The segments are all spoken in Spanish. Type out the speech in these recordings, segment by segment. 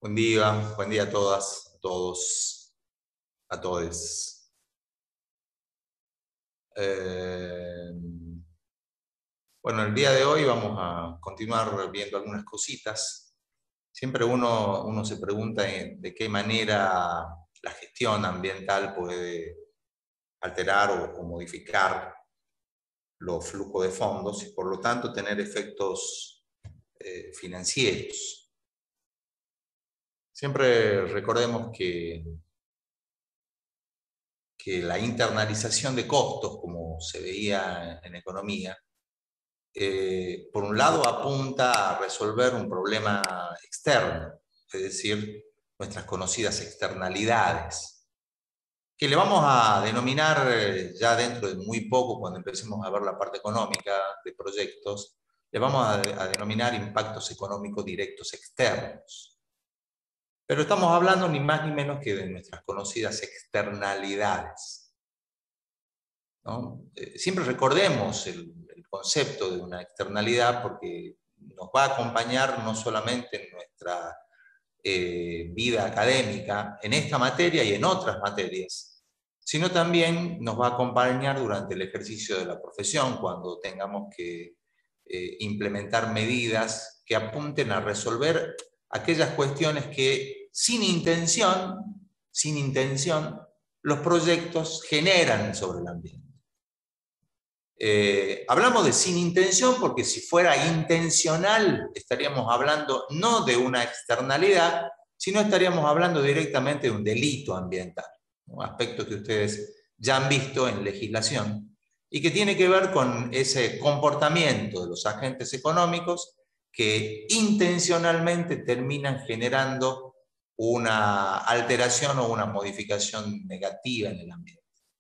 Buen día a todas, a todos, a todes. Bueno, el día de hoy vamos a continuar viendo algunas cositas. Siempre uno se pregunta de qué manera la gestión ambiental puede alterar o modificar los flujos de fondos y por lo tanto tener efectos financieros. Siempre recordemos que la internalización de costos, como se veía en economía, por un lado apunta a resolver un problema externo, es decir, nuestras conocidas externalidades, que le vamos a denominar ya dentro de muy poco, cuando empecemos a ver la parte económica de proyectos, le vamos a denominar impactos económicos directos externos. Pero estamos hablando ni más ni menos que de nuestras conocidas externalidades, ¿no? Siempre recordemos el concepto de una externalidad porque nos va a acompañar no solamente en nuestra vida académica, en esta materia y en otras materias, sino también nos va a acompañar durante el ejercicio de la profesión, cuando tengamos que implementar medidas que apunten a resolver aquellas cuestiones que sin intención, los proyectos generan sobre el ambiente. Hablamos de sin intención porque si fuera intencional estaríamos hablando no de una externalidad, sino estaríamos hablando directamente de un delito ambiental, un aspecto que ustedes ya han visto en legislación y que tiene que ver con ese comportamiento de los agentes económicos que intencionalmente terminan generando una alteración o una modificación negativa en el ambiente.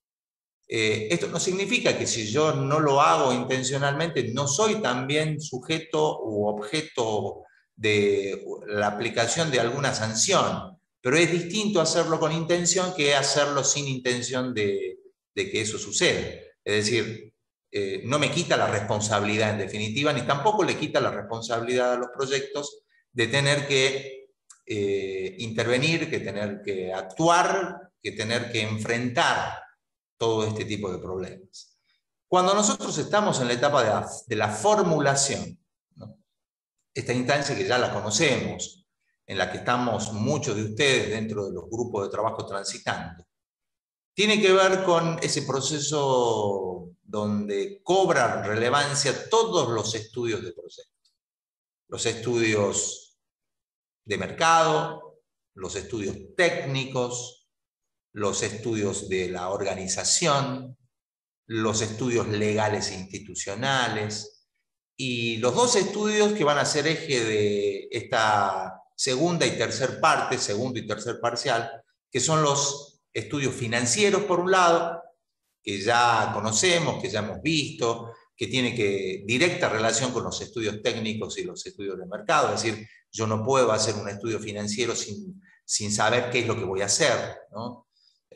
Esto no significa que si yo no lo hago intencionalmente, no soy también sujeto u objeto de la aplicación de alguna sanción, pero es distinto hacerlo con intención que hacerlo sin intención de que eso suceda. Es decir, no me quita la responsabilidad en definitiva, ni tampoco le quita la responsabilidad a los proyectos de tener que intervenir, que tener que actuar, que tener que enfrentar todo este tipo de problemas. Cuando nosotros estamos en la etapa de la formulación, ¿no? Esta instancia que ya la conocemos, en la que estamos muchos de ustedes dentro de los grupos de trabajo transitando, tiene que ver con ese proceso donde cobran relevancia todos los estudios de proyecto. Los estudios de mercado, los estudios técnicos, los estudios de la organización, los estudios legales e institucionales, y los dos estudios que van a ser eje de esta segunda y tercer parte, segundo y tercer parcial, que son los estudios financieros por un lado, que ya conocemos, que ya hemos visto, que tiene directa relación con los estudios técnicos y los estudios de mercado, es decir, yo no puedo hacer un estudio financiero sin saber qué es lo que voy a hacer, ¿no?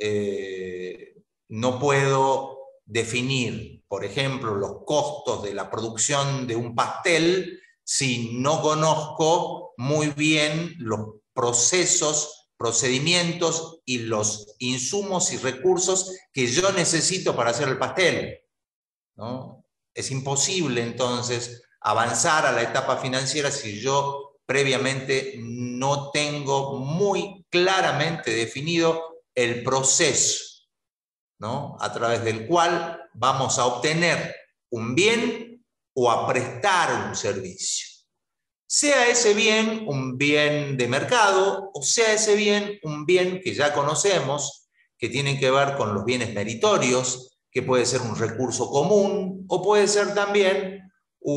No puedo definir, por ejemplo, los costos de la producción de un pastel si no conozco muy bien los procesos, procedimientos y los insumos y recursos que yo necesito para hacer el pastel, ¿no? Es imposible entonces avanzar a la etapa financiera si yo previamente no tengo muy claramente definido el proceso, ¿no? A través del cual vamos a obtener un bien o a prestar un servicio. Sea ese bien un bien de mercado o sea ese bien un bien que ya conocemos, que tiene que ver con los bienes meritorios, que puede ser un recurso común o puede ser también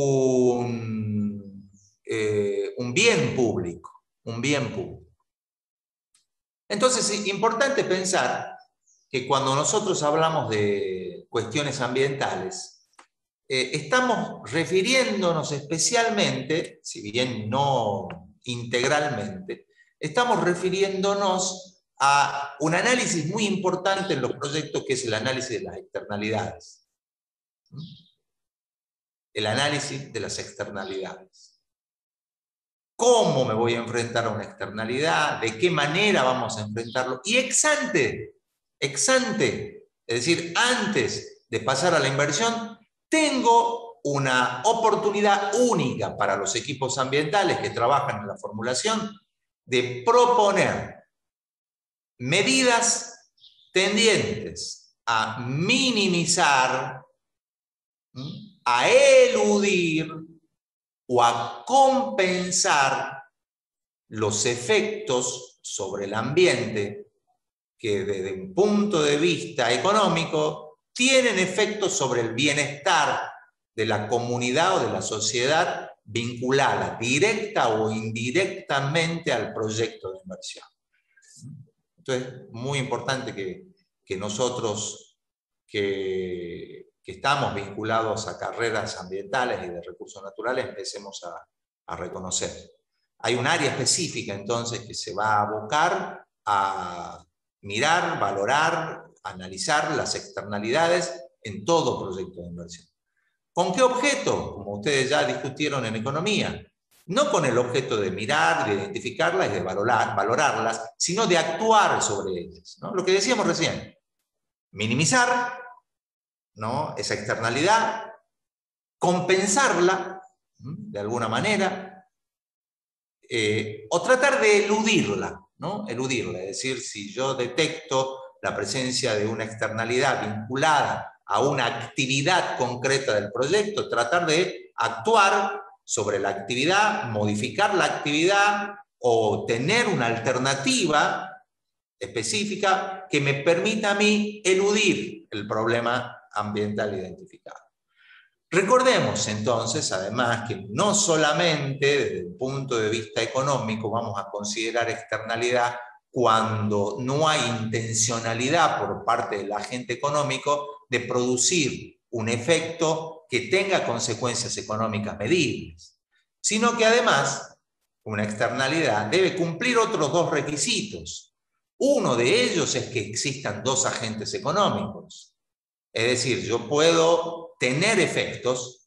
un bien público, un bien público. Entonces es importante pensar que cuando nosotros hablamos de cuestiones ambientales, estamos refiriéndonos especialmente, si bien no integralmente, estamos refiriéndonos a un análisis muy importante en los proyectos, que es el análisis de las externalidades. El análisis de las externalidades. cómo me voy a enfrentar a una externalidad, de qué manera vamos a enfrentarlo, y ex ante, es decir, antes de pasar a la inversión, tengo una oportunidad única para los equipos ambientales que trabajan en la formulación de proponer medidas tendientes a minimizar, a eludir o a compensar los efectos sobre el ambiente que desde un punto de vista económico tienen efectos sobre el bienestar de la comunidad o de la sociedad vinculada directa o indirectamente al proyecto de inversión. Entonces, muy importante que nosotros que estamos vinculados a carreras ambientales y de recursos naturales empecemos a reconocer. Hay un área específica entonces que se va a abocar a mirar, valorar, analizar las externalidades en todo proyecto de inversión. ¿Con qué objeto? Como ustedes ya discutieron en economía. No con el objeto de mirar, de identificarlas y de valorarlas, sino de actuar sobre ellas, ¿no? Lo que decíamos recién, minimizar, ¿no?, esa externalidad, compensarla, de alguna manera, o tratar de eludirla, ¿no? Eludirla, es decir, si yo detecto la presencia de una externalidad vinculada a una actividad concreta del proyecto, tratar de actuar sobre la actividad, modificar la actividad o tener una alternativa específica que me permita a mí eludir el problema ambiental identificado. Recordemos entonces, además, que no solamente desde el punto de vista económico vamos a considerar externalidad cuando no hay intencionalidad por parte del agente económico de producir un efecto que tenga consecuencias económicas medibles, sino que además una externalidad debe cumplir otros dos requisitos. Uno de ellos es que existan dos agentes económicos. Es decir, yo puedo tener efectos,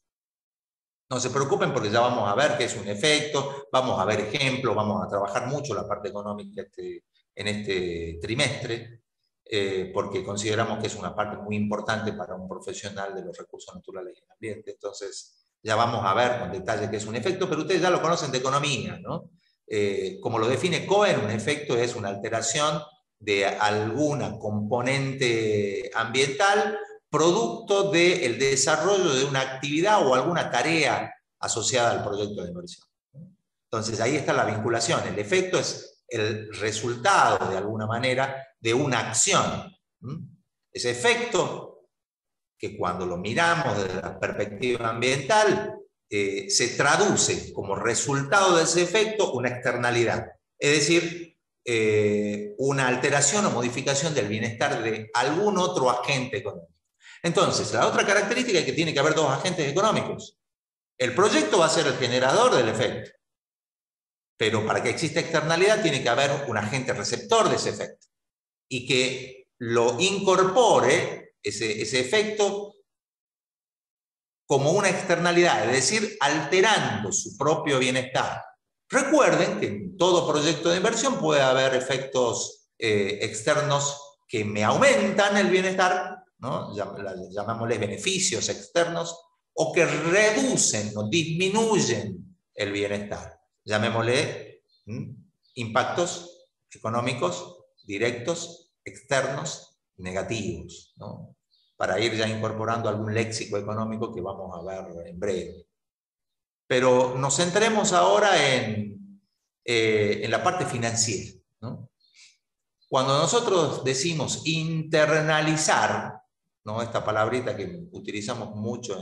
no se preocupen porque ya vamos a ver qué es un efecto, vamos a ver ejemplos, vamos a trabajar mucho la parte económica en este trimestre, porque consideramos que es una parte muy importante para un profesional de los recursos naturales y el ambiente. Entonces, ya vamos a ver con detalle qué es un efecto, pero ustedes ya lo conocen de economía, ¿no? Como lo define Cohen, un efecto es una alteración de alguna componente ambiental producto del desarrollo de una actividad o alguna tarea asociada al proyecto de inversión. Entonces ahí está la vinculación. El efecto es el resultado, de alguna manera, de una acción. Ese efecto, que cuando lo miramos desde la perspectiva ambiental, se traduce como resultado de ese efecto una externalidad. Es decir, una alteración o modificación del bienestar de algún otro agente económico. Entonces, la otra característica es que tiene que haber dos agentes económicos. El proyecto va a ser el generador del efecto, pero para que exista externalidad tiene que haber un agente receptor de ese efecto y que lo incorpore, ese efecto, como una externalidad, es decir, alterando su propio bienestar. Recuerden que en todo proyecto de inversión puede haber efectos externos que me aumentan el bienestar, ¿no? Llamémosles beneficios externos, o que reducen o disminuyen el bienestar. Llamémosle impactos económicos directos, externos, negativos, ¿no? Para ir ya incorporando algún léxico económico que vamos a ver en breve. Pero nos centremos ahora en la parte financiera, ¿no? Cuando nosotros decimos internalizar, ¿no?, esta palabrita que utilizamos mucho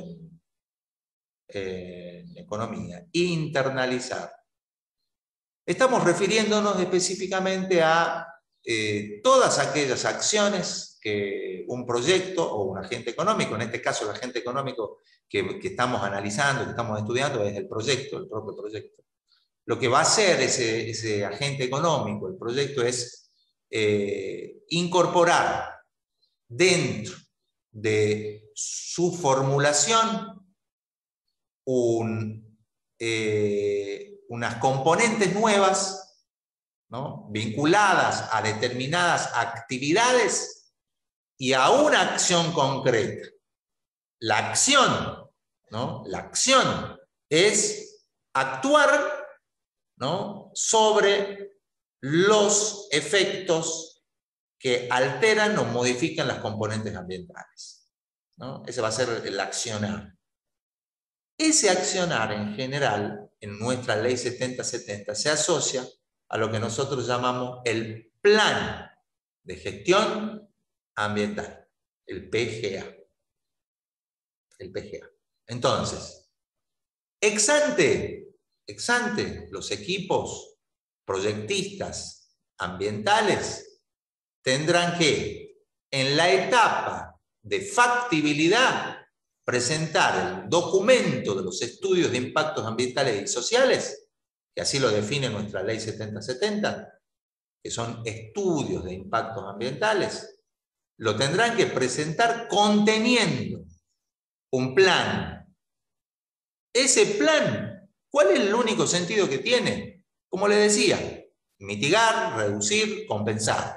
en economía, internalizar, estamos refiriéndonos específicamente a todas aquellas acciones que un proyecto o un agente económico, en este caso el agente económico que estamos analizando, que estamos estudiando, es el proyecto, el propio proyecto. Lo que va a hacer ese agente económico, el proyecto, es incorporar dentro de su formulación una unas componentes nuevas, ¿no?, vinculadas a determinadas actividades y a una acción concreta. La acción, ¿no?, la acción es actuar, ¿no?, sobre los efectos que alteran o modifican las componentes ambientales, ¿no? Ese va a ser el accionar. Ese accionar en general, en nuestra ley 7070, se asocia a lo que nosotros llamamos el plan de gestión ambiental, el PGA. El PGA. Entonces, ex ante, los equipos proyectistas ambientales tendrán que, en la etapa de factibilidad, presentar el documento de los estudios de impactos ambientales y sociales, que así lo define nuestra ley 7070, que son estudios de impactos ambientales, lo tendrán que presentar conteniendo un plan. Ese plan, ¿cuál es el único sentido que tiene? Como le decía, mitigar, reducir, compensar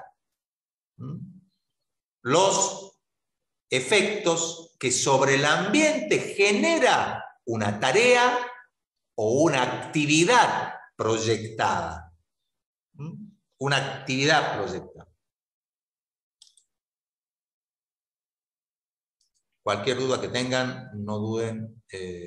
los efectos que sobre el ambiente genera una tarea o una actividad proyectada. Una actividad proyectada. Cualquier duda que tengan, no duden.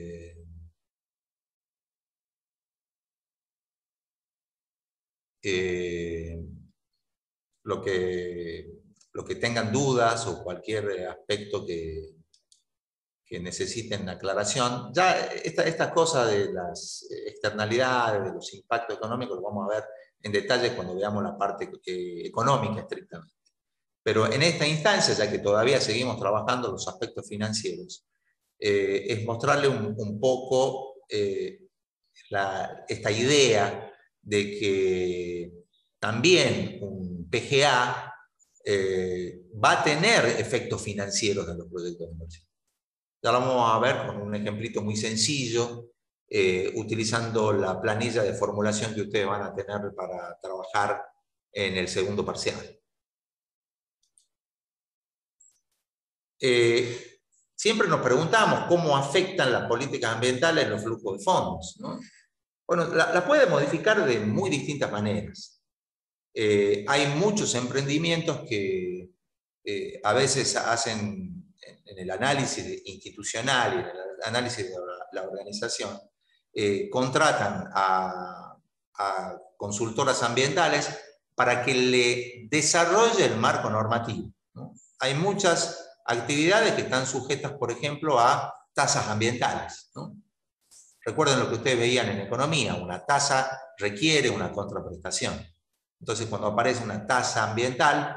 Lo que tengan dudas o cualquier aspecto que necesiten aclaración. Ya estas cosas de las externalidades, de los impactos económicos, lo vamos a ver en detalle cuando veamos la parte económica estrictamente. Pero en esta instancia, ya que todavía seguimos trabajando los aspectos financieros, es mostrarle un poco esta idea de que también un PGA va a tener efectos financieros en los proyectos de inversión. Ya lo vamos a ver con un ejemplito muy sencillo, utilizando la planilla de formulación que ustedes van a tener para trabajar en el segundo parcial. Siempre nos preguntamos cómo afectan las políticas ambientales en los flujos de fondos, ¿no? Bueno, la puede modificar de muy distintas maneras. Hay muchos emprendimientos que a veces hacen en el análisis institucional y en el análisis de la organización, contratan a consultoras ambientales para que le desarrolle el marco normativo, ¿no? Hay muchas actividades que están sujetas, por ejemplo, a tasas ambientales, ¿no? Recuerden lo que ustedes veían en economía, una tasa requiere una contraprestación. Entonces, cuando aparece una tasa ambiental,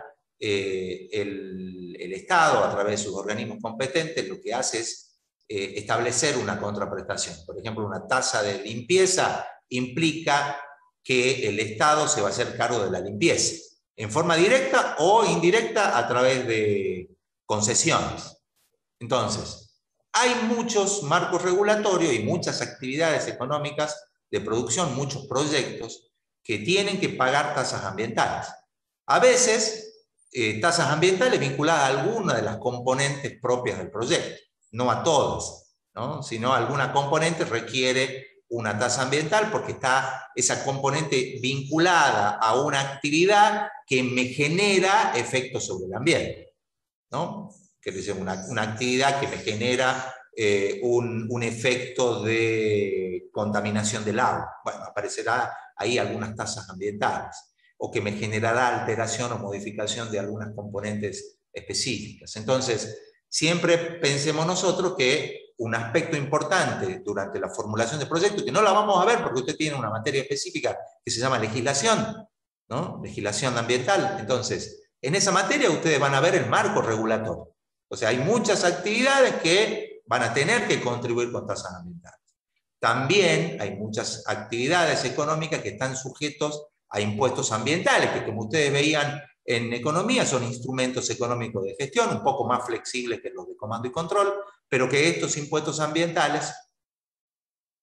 el Estado, a través de sus organismos competentes, lo que hace es establecer una contraprestación. Por ejemplo, una tasa de limpieza implica que el Estado se va a hacer cargo de la limpieza, en forma directa o indirecta a través de concesiones. Entonces, hay muchos marcos regulatorios y muchas actividades económicas de producción, muchos proyectos que tienen que pagar tasas ambientales. A veces, tasas ambientales vinculadas a alguna de las componentes propias del proyecto, no a todas, ¿no? Sino alguna componente requiere una tasa ambiental porque está esa componente vinculada a una actividad que me genera efectos sobre el ambiente, ¿no? Que es una actividad que me genera un efecto de contaminación del agua. Bueno, aparecerá ahí algunas tasas ambientales, o que me generará alteración o modificación de algunas componentes específicas. Entonces, siempre pensemos nosotros que un aspecto importante durante la formulación de proyectos, que no la vamos a ver porque usted tiene una materia específica que se llama legislación, ¿no? Legislación ambiental. Entonces, en esa materia ustedes van a ver el marco regulatorio. O sea, hay muchas actividades que van a tener que contribuir con tasas ambientales. También hay muchas actividades económicas que están sujetos a impuestos ambientales, que como ustedes veían en economía son instrumentos económicos de gestión, un poco más flexibles que los de comando y control, pero que estos impuestos ambientales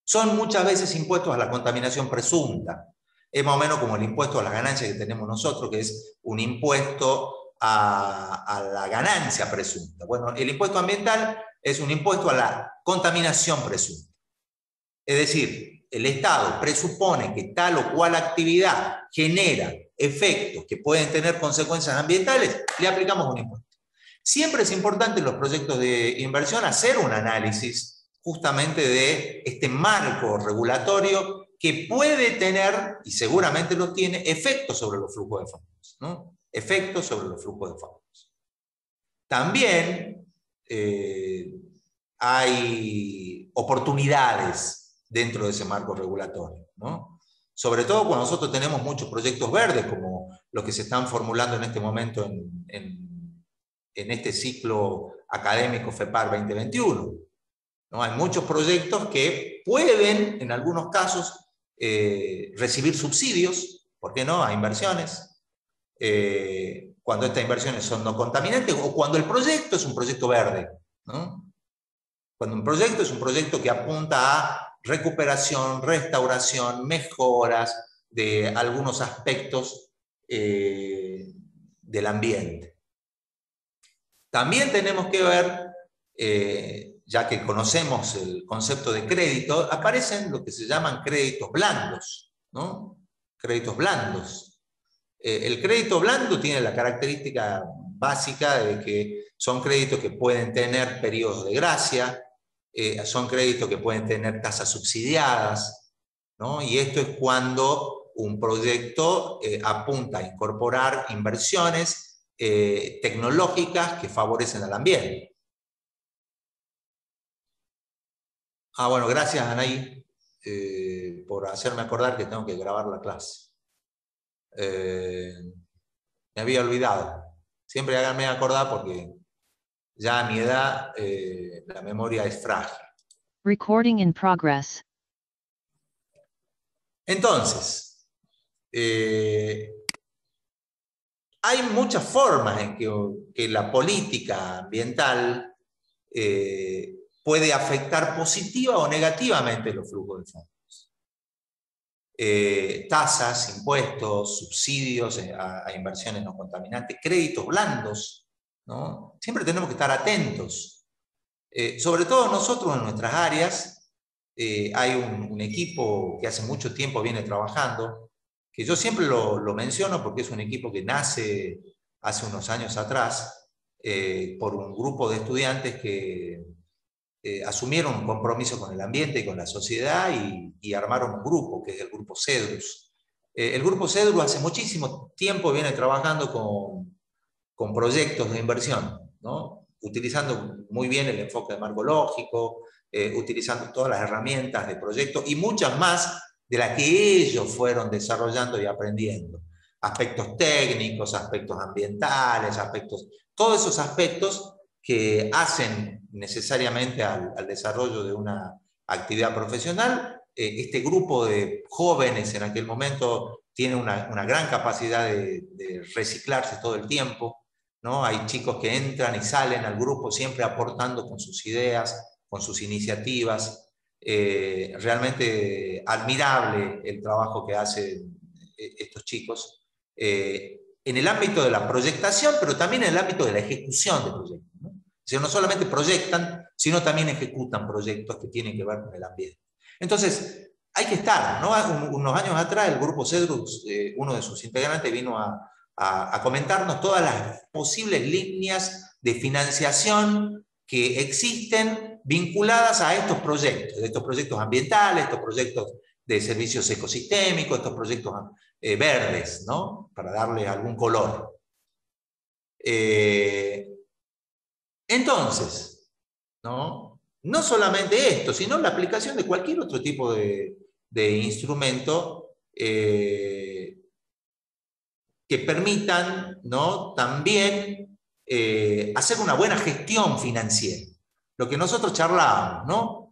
son muchas veces impuestos a la contaminación presunta. Es más o menos como el impuesto a las ganancias que tenemos nosotros, que es un impuesto a la ganancia presunta. Bueno, el impuesto ambiental es un impuesto a la contaminación presunta. Es decir, el Estado presupone que tal o cual actividad genera efectos que pueden tener consecuencias ambientales, le aplicamos un impuesto. Siempre es importante en los proyectos de inversión hacer un análisis justamente de este marco regulatorio que puede tener, y seguramente lo tiene, efectos sobre los flujos de fondos, ¿no? Efectos sobre los flujos de fondos. También hay oportunidades dentro de ese marco regulatorio, ¿no? Sobre todo cuando nosotros tenemos muchos proyectos verdes, como los que se están formulando en este momento en este ciclo académico FEPAR 2021. ¿No? Hay muchos proyectos que pueden, en algunos casos, recibir subsidios, ¿por qué no?, a inversiones, cuando estas inversiones son no contaminantes, o cuando el proyecto es un proyecto verde, ¿no? Cuando un proyecto es un proyecto que apunta a recuperación, restauración, mejoras de algunos aspectos del ambiente. También tenemos que ver, ya que conocemos el concepto de crédito, aparecen lo que se llaman créditos blandos, ¿no? Créditos blandos. El crédito blando tiene la característica básica de que son créditos que pueden tener periodos de gracia, son créditos que pueden tener tasas subsidiadas, ¿no? Y esto es cuando un proyecto apunta a incorporar inversiones tecnológicas que favorecen al ambiente. Bueno, gracias, Anaí, por hacerme acordar que tengo que grabar la clase. Me había olvidado. Siempre háganme acordar porque ya a mi edad la memoria es frágil. Recording in progress. Entonces, hay muchas formas en que la política ambiental puede afectar positiva o negativamente los flujos de fondos. Tasas, impuestos, subsidios a inversiones no contaminantes, créditos blandos, ¿no? Siempre tenemos que estar atentos. Sobre todo nosotros en nuestras áreas, hay un equipo que hace mucho tiempo viene trabajando, que yo siempre lo menciono porque es un equipo que nace hace unos años atrás por un grupo de estudiantes que asumieron un compromiso con el ambiente y con la sociedad y armaron un grupo, que es el Grupo CEDRUS. El Grupo CEDRUS hace muchísimo tiempo viene trabajando con proyectos de inversión, ¿no? Utilizando muy bien el enfoque de marco lógico, utilizando todas las herramientas de proyecto y muchas más de las que ellos fueron desarrollando y aprendiendo. Aspectos técnicos, aspectos ambientales, todos esos aspectos que hacen necesariamente al desarrollo de una actividad profesional. Este grupo de jóvenes en aquel momento tiene una gran capacidad de reciclarse todo el tiempo, ¿no? Hay chicos que entran y salen al grupo siempre aportando con sus ideas, con sus iniciativas. Realmente admirable el trabajo que hacen estos chicos en el ámbito de la proyectación, pero también en el ámbito de la ejecución de proyectos, ¿no? O sea, no solamente proyectan, sino también ejecutan proyectos que tienen que ver con el ambiente. Entonces, hay que estar, ¿no? Unos años atrás el Grupo CEDRUS, uno de sus integrantes vino a comentarnos todas las posibles líneas de financiación que existen vinculadas a estos proyectos ambientales, estos proyectos de servicios ecosistémicos, estos proyectos verdes, ¿no? Para darle algún color. Entonces, ¿no? No solamente esto, sino la aplicación de cualquier otro tipo de instrumento que permitan, ¿no? También hacer una buena gestión financiera. Lo que nosotros charlábamos, ¿no?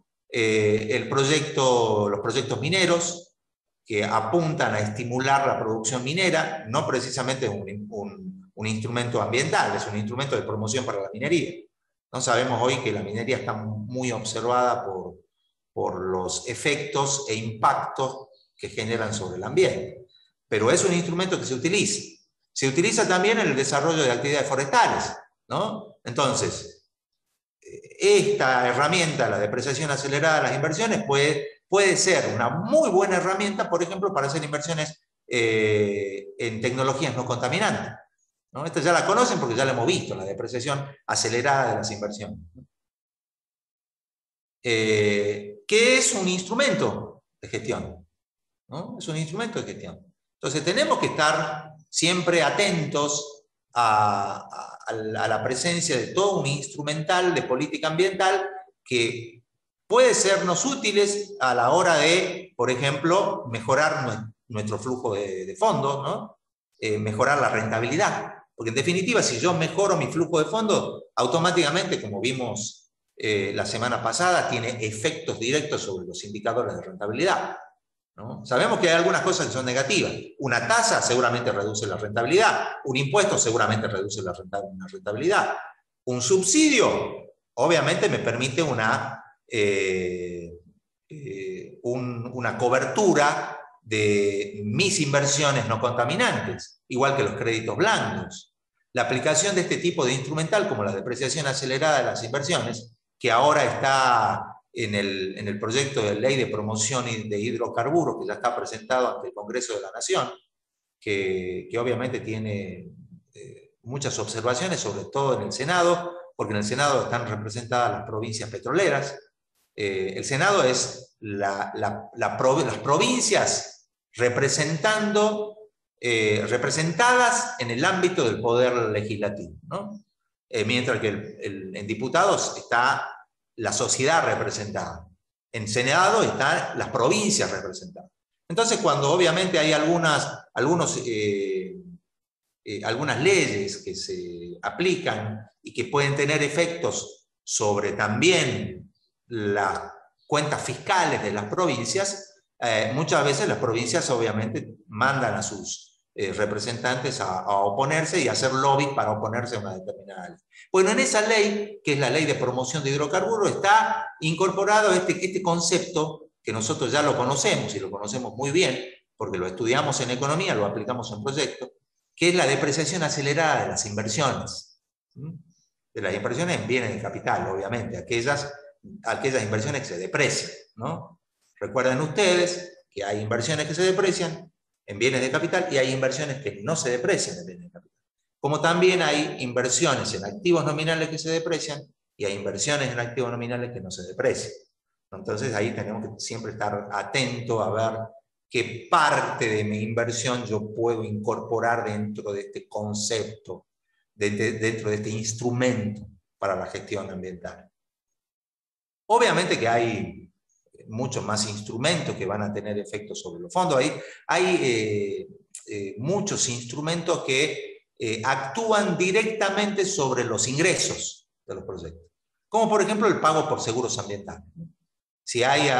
Los proyectos mineros que apuntan a estimular la producción minera, no precisamente un instrumento ambiental, es un instrumento de promoción para la minería. No sabemos hoy que la minería está muy observada por por los efectos e impactos que generan sobre el ambiente. Pero es un instrumento que se utiliza. Se utiliza también en el desarrollo de actividades forestales, ¿no? Entonces, esta herramienta, la depreciación acelerada de las inversiones, puede ser una muy buena herramienta, por ejemplo, para hacer inversiones en tecnologías no contaminantes, ¿no? Esta ya la conocen porque ya la hemos visto, la depreciación acelerada de las inversiones. Que es un instrumento de gestión, ¿no? Es un instrumento de gestión. Entonces tenemos que estar siempre atentos a la presencia de todo un instrumental de política ambiental que puede sernos útiles a la hora de, por ejemplo, mejorar nuestro flujo de fondos, ¿no? Mejorar la rentabilidad. Porque en definitiva, si yo mejoro mi flujo de fondos, automáticamente, como vimos la semana pasada, tiene efectos directos sobre los indicadores de rentabilidad, ¿no? Sabemos que hay algunas cosas que son negativas. Una tasa seguramente reduce la rentabilidad. Un impuesto seguramente reduce la rentabilidad. Un subsidio, obviamente, me permite una cobertura de mis inversiones no contaminantes, igual que los créditos blandos. La aplicación de este tipo de instrumental, como la depreciación acelerada de las inversiones, que ahora está en el proyecto de ley de promoción de hidrocarburos, que ya está presentado ante el Congreso de la Nación, que obviamente tiene muchas observaciones, sobre todo en el Senado, porque en el Senado están representadas las provincias petroleras. El Senado es las provincias representadas en el ámbito del poder legislativo, ¿no? Mientras que en diputados está la sociedad representada. En Senado están las provincias representadas. Entonces, cuando obviamente hay algunas leyes que se aplican y que pueden tener efectos sobre también las cuentas fiscales de las provincias, muchas veces las provincias obviamente mandan a sus representantes a oponerse y hacer lobby para oponerse a una determinada ley. Bueno, en esa ley, que es la ley de promoción de hidrocarburos, está incorporado este concepto que nosotros ya lo conocemos y lo conocemos muy bien, porque lo estudiamos en economía, lo aplicamos en proyectos, que es la depreciación acelerada de las inversiones. De las inversiones en bienes de capital, obviamente, aquellas inversiones que se deprecian, ¿no? Recuerden ustedes que hay inversiones que se deprecian en bienes de capital y hay inversiones que no se deprecian en bienes de capital. Como también hay inversiones en activos nominales que se deprecian y hay inversiones en activos nominales que no se deprecian. Entonces ahí tenemos que siempre estar atentos a ver qué parte de mi inversión yo puedo incorporar dentro de este concepto, dentro de este instrumento para la gestión ambiental. Obviamente que hay muchos más instrumentos que van a tener efectos sobre los fondos. Hay muchos instrumentos que actúan directamente sobre los ingresos de los proyectos. Como por ejemplo el pago por seguros ambientales. Si hay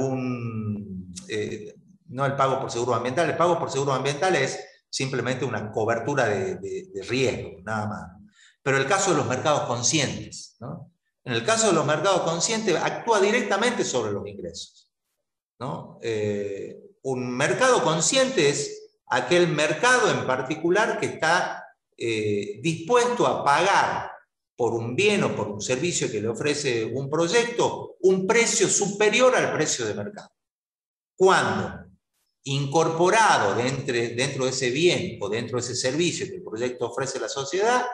no el pago por seguro ambiental, el pago por seguro ambiental es simplemente una cobertura de riesgo, nada más. Pero el caso de los mercados conscientes, ¿no? En el caso de los mercados conscientes, actúa directamente sobre los ingresos, ¿no? Un mercado consciente es aquel mercado en particular que está dispuesto a pagar por un bien o por un servicio que le ofrece un proyecto un precio superior al precio de mercado. Cuando incorporado dentro de ese bien o dentro de ese servicio que el proyecto ofrece a la sociedad,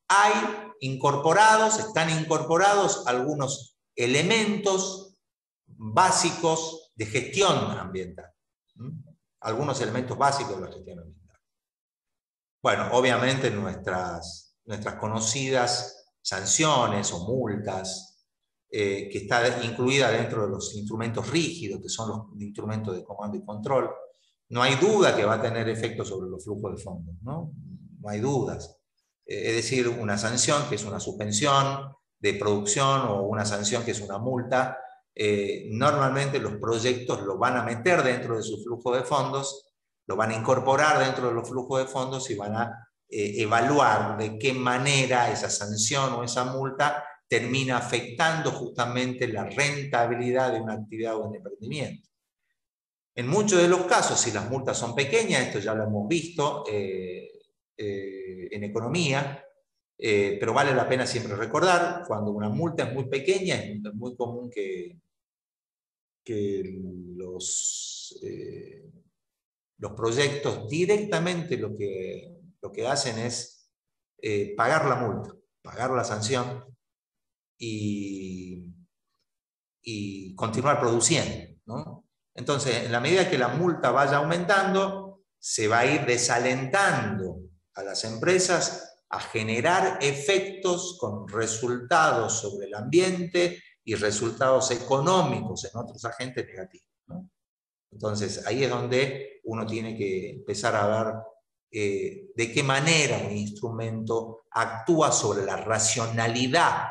están incorporados algunos elementos básicos de gestión ambiental. Algunos elementos básicos de la gestión ambiental. Bueno, obviamente nuestras conocidas sanciones o multas, que está incluida dentro de los instrumentos rígidos, que son los instrumentos de comando y control, no hay duda que va a tener efectos sobre los flujos de fondos, ¿no? No hay dudas. Es decir, una sanción que es una suspensión de producción o una sanción que es una multa, normalmente los proyectos lo van a meter dentro de su flujo de fondos, lo van a incorporar dentro de los flujos de fondos y van a evaluar de qué manera esa sanción o esa multa termina afectando justamente la rentabilidad de una actividad o un emprendimiento. En muchos de los casos, si las multas son pequeñas, esto ya lo hemos visto en economía, pero vale la pena siempre recordar, cuando una multa es muy pequeña, es muy común que los proyectos directamente lo que hacen es pagar la multa, pagar la sanción y continuar produciendo, ¿no? Entonces, en la medida que la multa vaya aumentando, se va a ir desalentando a las empresas a generar efectos con resultados sobre el ambiente y resultados económicos en otros agentes negativos, ¿no? Entonces, ahí es donde uno tiene que empezar a ver de qué manera un instrumento actúa sobre la racionalidad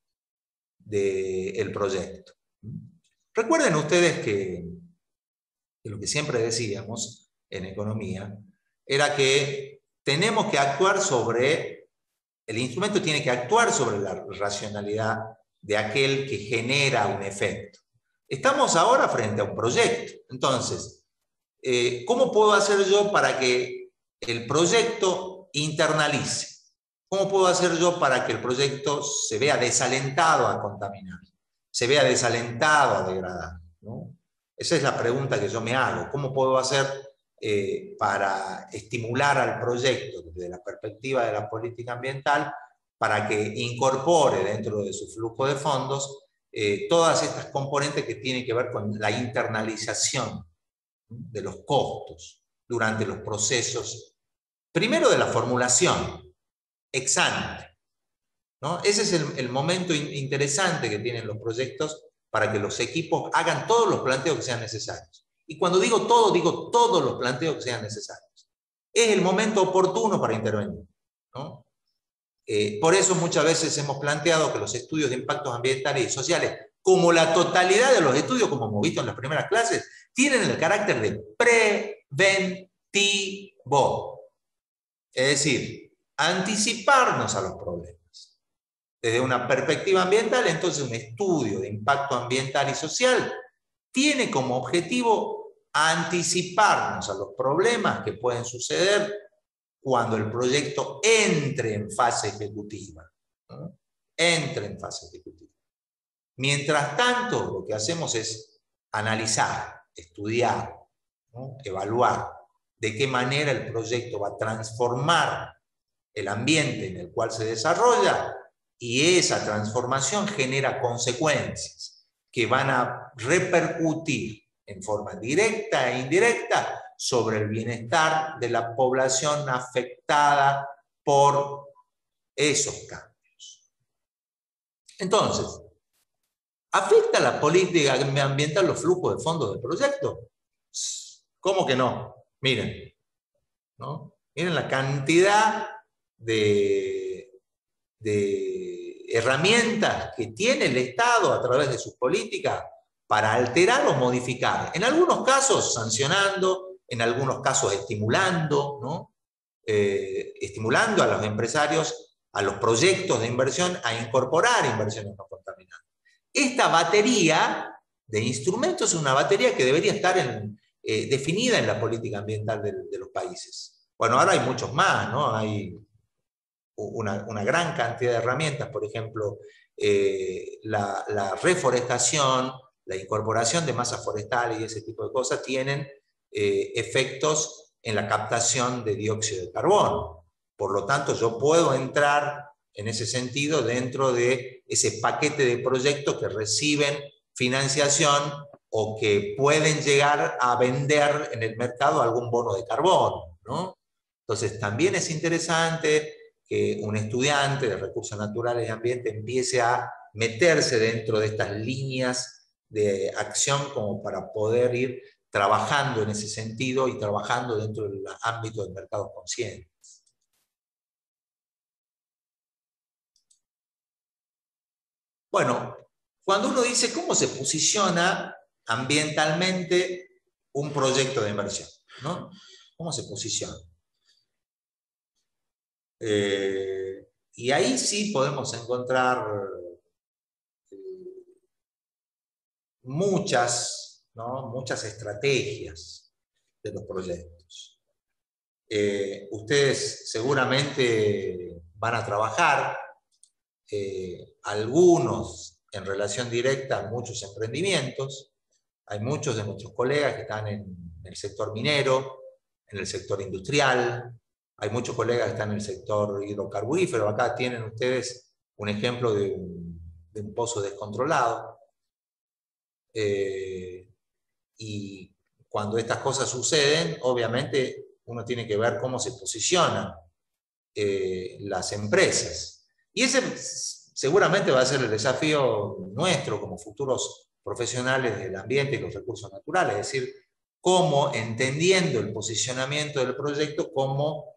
del proyecto. Recuerden ustedes que lo que siempre decíamos en economía era que tenemos que actuar sobre, el instrumento tiene que actuar sobre la racionalidad de aquel que genera un efecto. Estamos ahora frente a un proyecto. Entonces, ¿cómo puedo hacer yo para que el proyecto internalice? ¿Cómo puedo hacer yo para que el proyecto se vea desalentado a contaminar? Se vea desalentado a degradar, ¿no? Esa es la pregunta que yo me hago. ¿Cómo puedo hacer para estimular al proyecto desde la perspectiva de la política ambiental para que incorpore dentro de su flujo de fondos todas estas componentes que tienen que ver con la internalización de los costos durante los procesos, primero de la formulación, ex ante, ¿no? Ese es el momento interesante que tienen los proyectos para que los equipos hagan todos los planteos que sean necesarios. Y cuando digo todo, digo todos los planteos que sean necesarios. Es el momento oportuno para intervenir, ¿no? Por eso muchas veces hemos planteado que los estudios de impactos ambientales y sociales, como la totalidad de los estudios, como hemos visto en las primeras clases, tienen el carácter de preventivo. Es decir, anticiparnos a los problemas. Desde una perspectiva ambiental, entonces un estudio de impacto ambiental y social tiene como objetivo anticiparnos a los problemas que pueden suceder cuando el proyecto entre en fase ejecutiva, ¿no? Entre en fase ejecutiva. Mientras tanto, lo que hacemos es analizar, estudiar, ¿no? Evaluar de qué manera el proyecto va a transformar el ambiente en el cual se desarrolla, y esa transformación genera consecuencias que van a repercutir en forma directa e indirecta sobre el bienestar de la población afectada por esos cambios. Entonces, ¿afecta la política ambiental los flujos de fondos del proyecto? ¿Cómo que no? Miren, ¿no? Miren la cantidad de herramientas que tiene el Estado a través de sus políticas para alterar o modificar. En algunos casos sancionando, en algunos casos estimulando, ¿no? Estimulando a los empresarios, a los proyectos de inversión, a incorporar inversiones no contaminantes. Esta batería de instrumentos es una batería que debería estar definida en la política ambiental de los países. Bueno, ahora hay muchos más, ¿no? Hay una gran cantidad de herramientas, por ejemplo, la reforestación, la incorporación de masa forestal y ese tipo de cosas tienen efectos en la captación de dióxido de carbono. Por lo tanto, yo puedo entrar en ese sentido dentro de ese paquete de proyectos que reciben financiación o que pueden llegar a vender en el mercado algún bono de carbono, ¿no? Entonces, también es interesante que un estudiante de recursos naturales y ambiente empiece a meterse dentro de estas líneas de acción como para poder ir trabajando en ese sentido y trabajando dentro del ámbito del mercado consciente. Bueno, cuando uno dice cómo se posiciona ambientalmente un proyecto de inversión, ¿no? ¿Cómo se posiciona? Y ahí sí podemos encontrar muchas, ¿no? Muchas estrategias de los proyectos. Ustedes seguramente van a trabajar, algunos en relación directa a muchos emprendimientos. Hay muchos de nuestros colegas que están en el sector minero, en el sector industrial, hay muchos colegas que están en el sector hidrocarburífero. Acá tienen ustedes un ejemplo de un pozo descontrolado. Y cuando estas cosas suceden, obviamente uno tiene que ver cómo se posicionan las empresas. Y ese seguramente va a ser el desafío nuestro como futuros profesionales del ambiente y los recursos naturales, es decir, cómo, entendiendo el posicionamiento del proyecto, cómo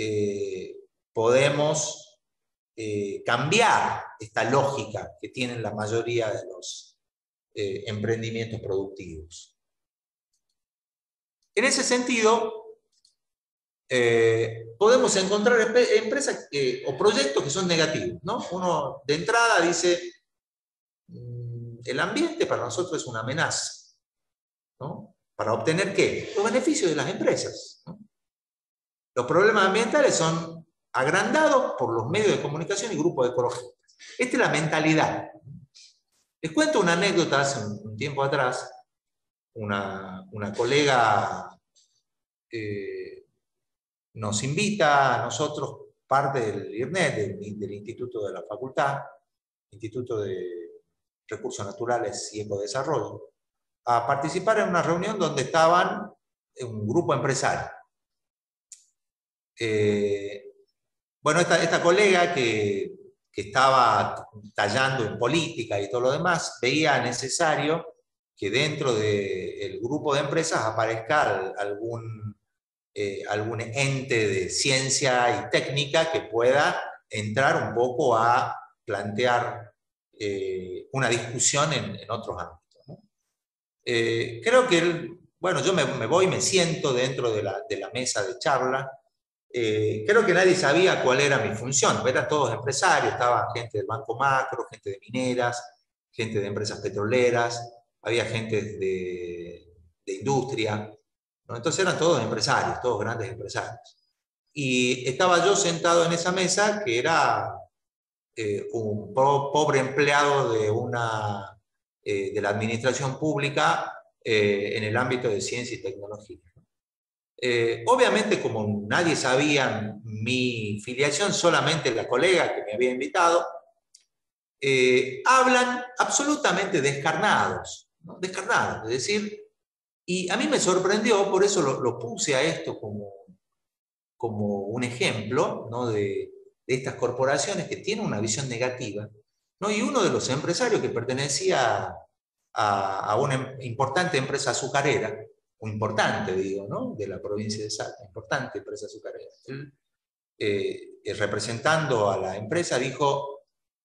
podemos cambiar esta lógica que tienen la mayoría de los emprendimientos productivos. En ese sentido, podemos encontrar empresas o proyectos que son negativos, ¿no? Uno de entrada dice, el ambiente para nosotros es una amenaza, ¿no? ¿Para obtener qué? Los beneficios de las empresas, ¿no? Los problemas ambientales son agrandados por los medios de comunicación y grupos ecologistas. Esta es la mentalidad. Les cuento una anécdota. Hace un tiempo atrás, una colega nos invita a nosotros, parte del IRNET, del Instituto de la Facultad, Instituto de Recursos Naturales y Ecodesarrollo, a participar en una reunión donde estaban un grupo empresario. Bueno, esta colega que estaba tallando en política y todo lo demás, veía necesario que dentro del grupo de empresas aparezca algún ente de ciencia y técnica que pueda entrar un poco a plantear una discusión en otros ámbitos, ¿no? Creo que, bueno, yo me voy, me siento dentro de la mesa de charla. Creo que nadie sabía cuál era mi función. Eran todos empresarios, estaba gente del Banco Macro, gente de mineras, gente de empresas petroleras, había gente de industria, ¿no? Entonces eran todos empresarios, todos grandes empresarios. Y estaba yo sentado en esa mesa, que era un pobre empleado de la administración pública en el ámbito de ciencia y tecnología. Obviamente, como nadie sabía mi filiación, solamente la colega que me había invitado, hablan absolutamente descarnados, ¿no? Descarnados, es decir, y a mí me sorprendió, por eso lo puse a esto como un ejemplo, ¿no? de estas corporaciones que tienen una visión negativa, ¿no? Y uno de los empresarios que pertenecía a una importante empresa azucarera, un importante, digo, ¿no? De la provincia de Salta, importante empresa azucarera. Él, representando a la empresa, dijo,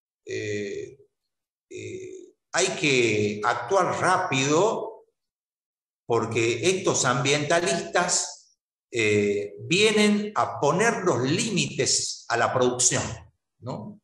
hay que actuar rápido porque estos ambientalistas vienen a poner los límites a la producción, ¿no?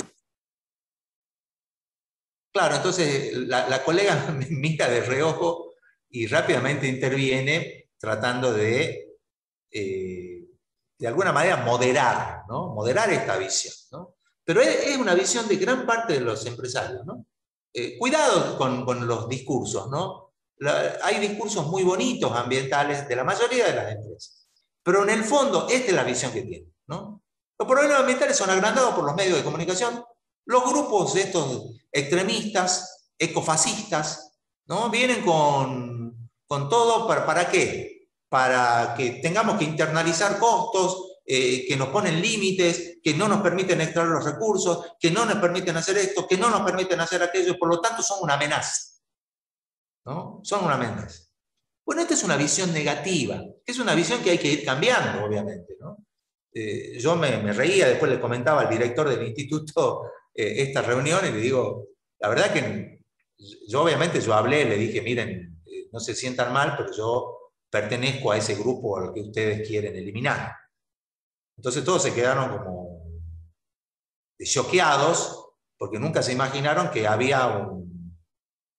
Claro, entonces la colega me mira de reojo y rápidamente interviene tratando de alguna manera moderar, ¿no? Moderar esta visión, ¿no? Pero es una visión de gran parte de los empresarios, ¿no? Cuidado con los discursos, ¿no? Hay discursos muy bonitos ambientales de la mayoría de las empresas, pero en el fondo esta es la visión que tienen, ¿no? Los problemas ambientales son agrandados por los medios de comunicación, los grupos de estos extremistas, ecofascistas, ¿no? Vienen con todo, ¿para qué? Para que tengamos que internalizar costos, que nos ponen límites, que no nos permiten extraer los recursos, que no nos permiten hacer esto, que no nos permiten hacer aquello, por lo tanto son una amenaza, ¿no? Son una amenaza. Bueno, esta es una visión negativa, que es una visión que hay que ir cambiando, obviamente, ¿no? Yo me reía, después le comentaba al director del instituto esta reunión y le digo, la verdad que yo obviamente hablé, le dije, miren, no se sientan mal, pero yo pertenezco a ese grupo al que ustedes quieren eliminar. Entonces todos se quedaron como choqueados, porque nunca se imaginaron que había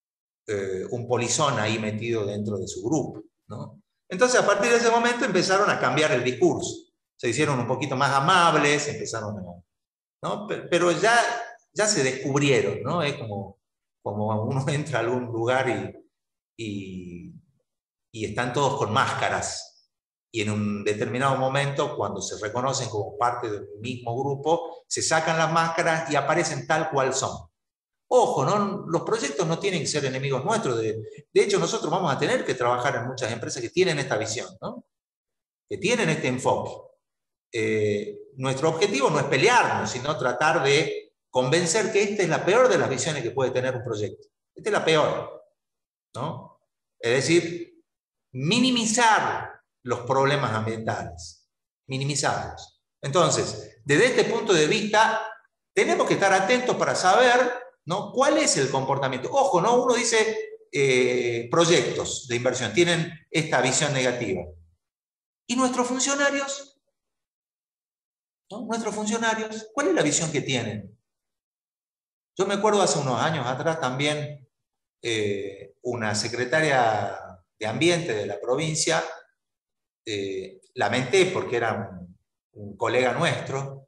un polizón ahí metido dentro de su grupo, ¿no? Entonces, a partir de ese momento empezaron a cambiar el discurso. Se hicieron un poquito más amables, empezaron a, ¿no? Pero ya se descubrieron, ¿no? Es como uno entra a algún lugar y están todos con máscaras. Y en un determinado momento, cuando se reconocen como parte del mismo grupo, se sacan las máscaras y aparecen tal cual son. Ojo, ¿no? Los proyectos no tienen que ser enemigos nuestros. De hecho, nosotros vamos a tener que trabajar en muchas empresas que tienen esta visión, ¿no? Que tienen este enfoque. Nuestro objetivo no es pelearnos, sino tratar de convencer que esta es la peor de las visiones que puede tener un proyecto. Esta es la peor, ¿no? Es decir, minimizar los problemas ambientales, minimizarlos. Entonces, desde este punto de vista, tenemos que estar atentos para saber, ¿no?, cuál es el comportamiento. Ojo, ¿no? Uno dice proyectos de inversión tienen esta visión negativa. ¿Y nuestros funcionarios? ¿No? Nuestros funcionarios, ¿cuál es la visión que tienen? Yo me acuerdo hace unos años atrás también una secretaria de Ambiente de la provincia, lamenté porque era un colega nuestro,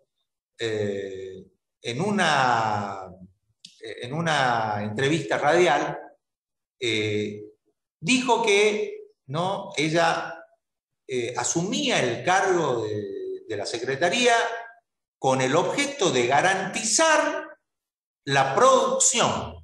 en una entrevista radial dijo que, ¿no?, ella asumía el cargo de la secretaría con el objeto de garantizar la producción.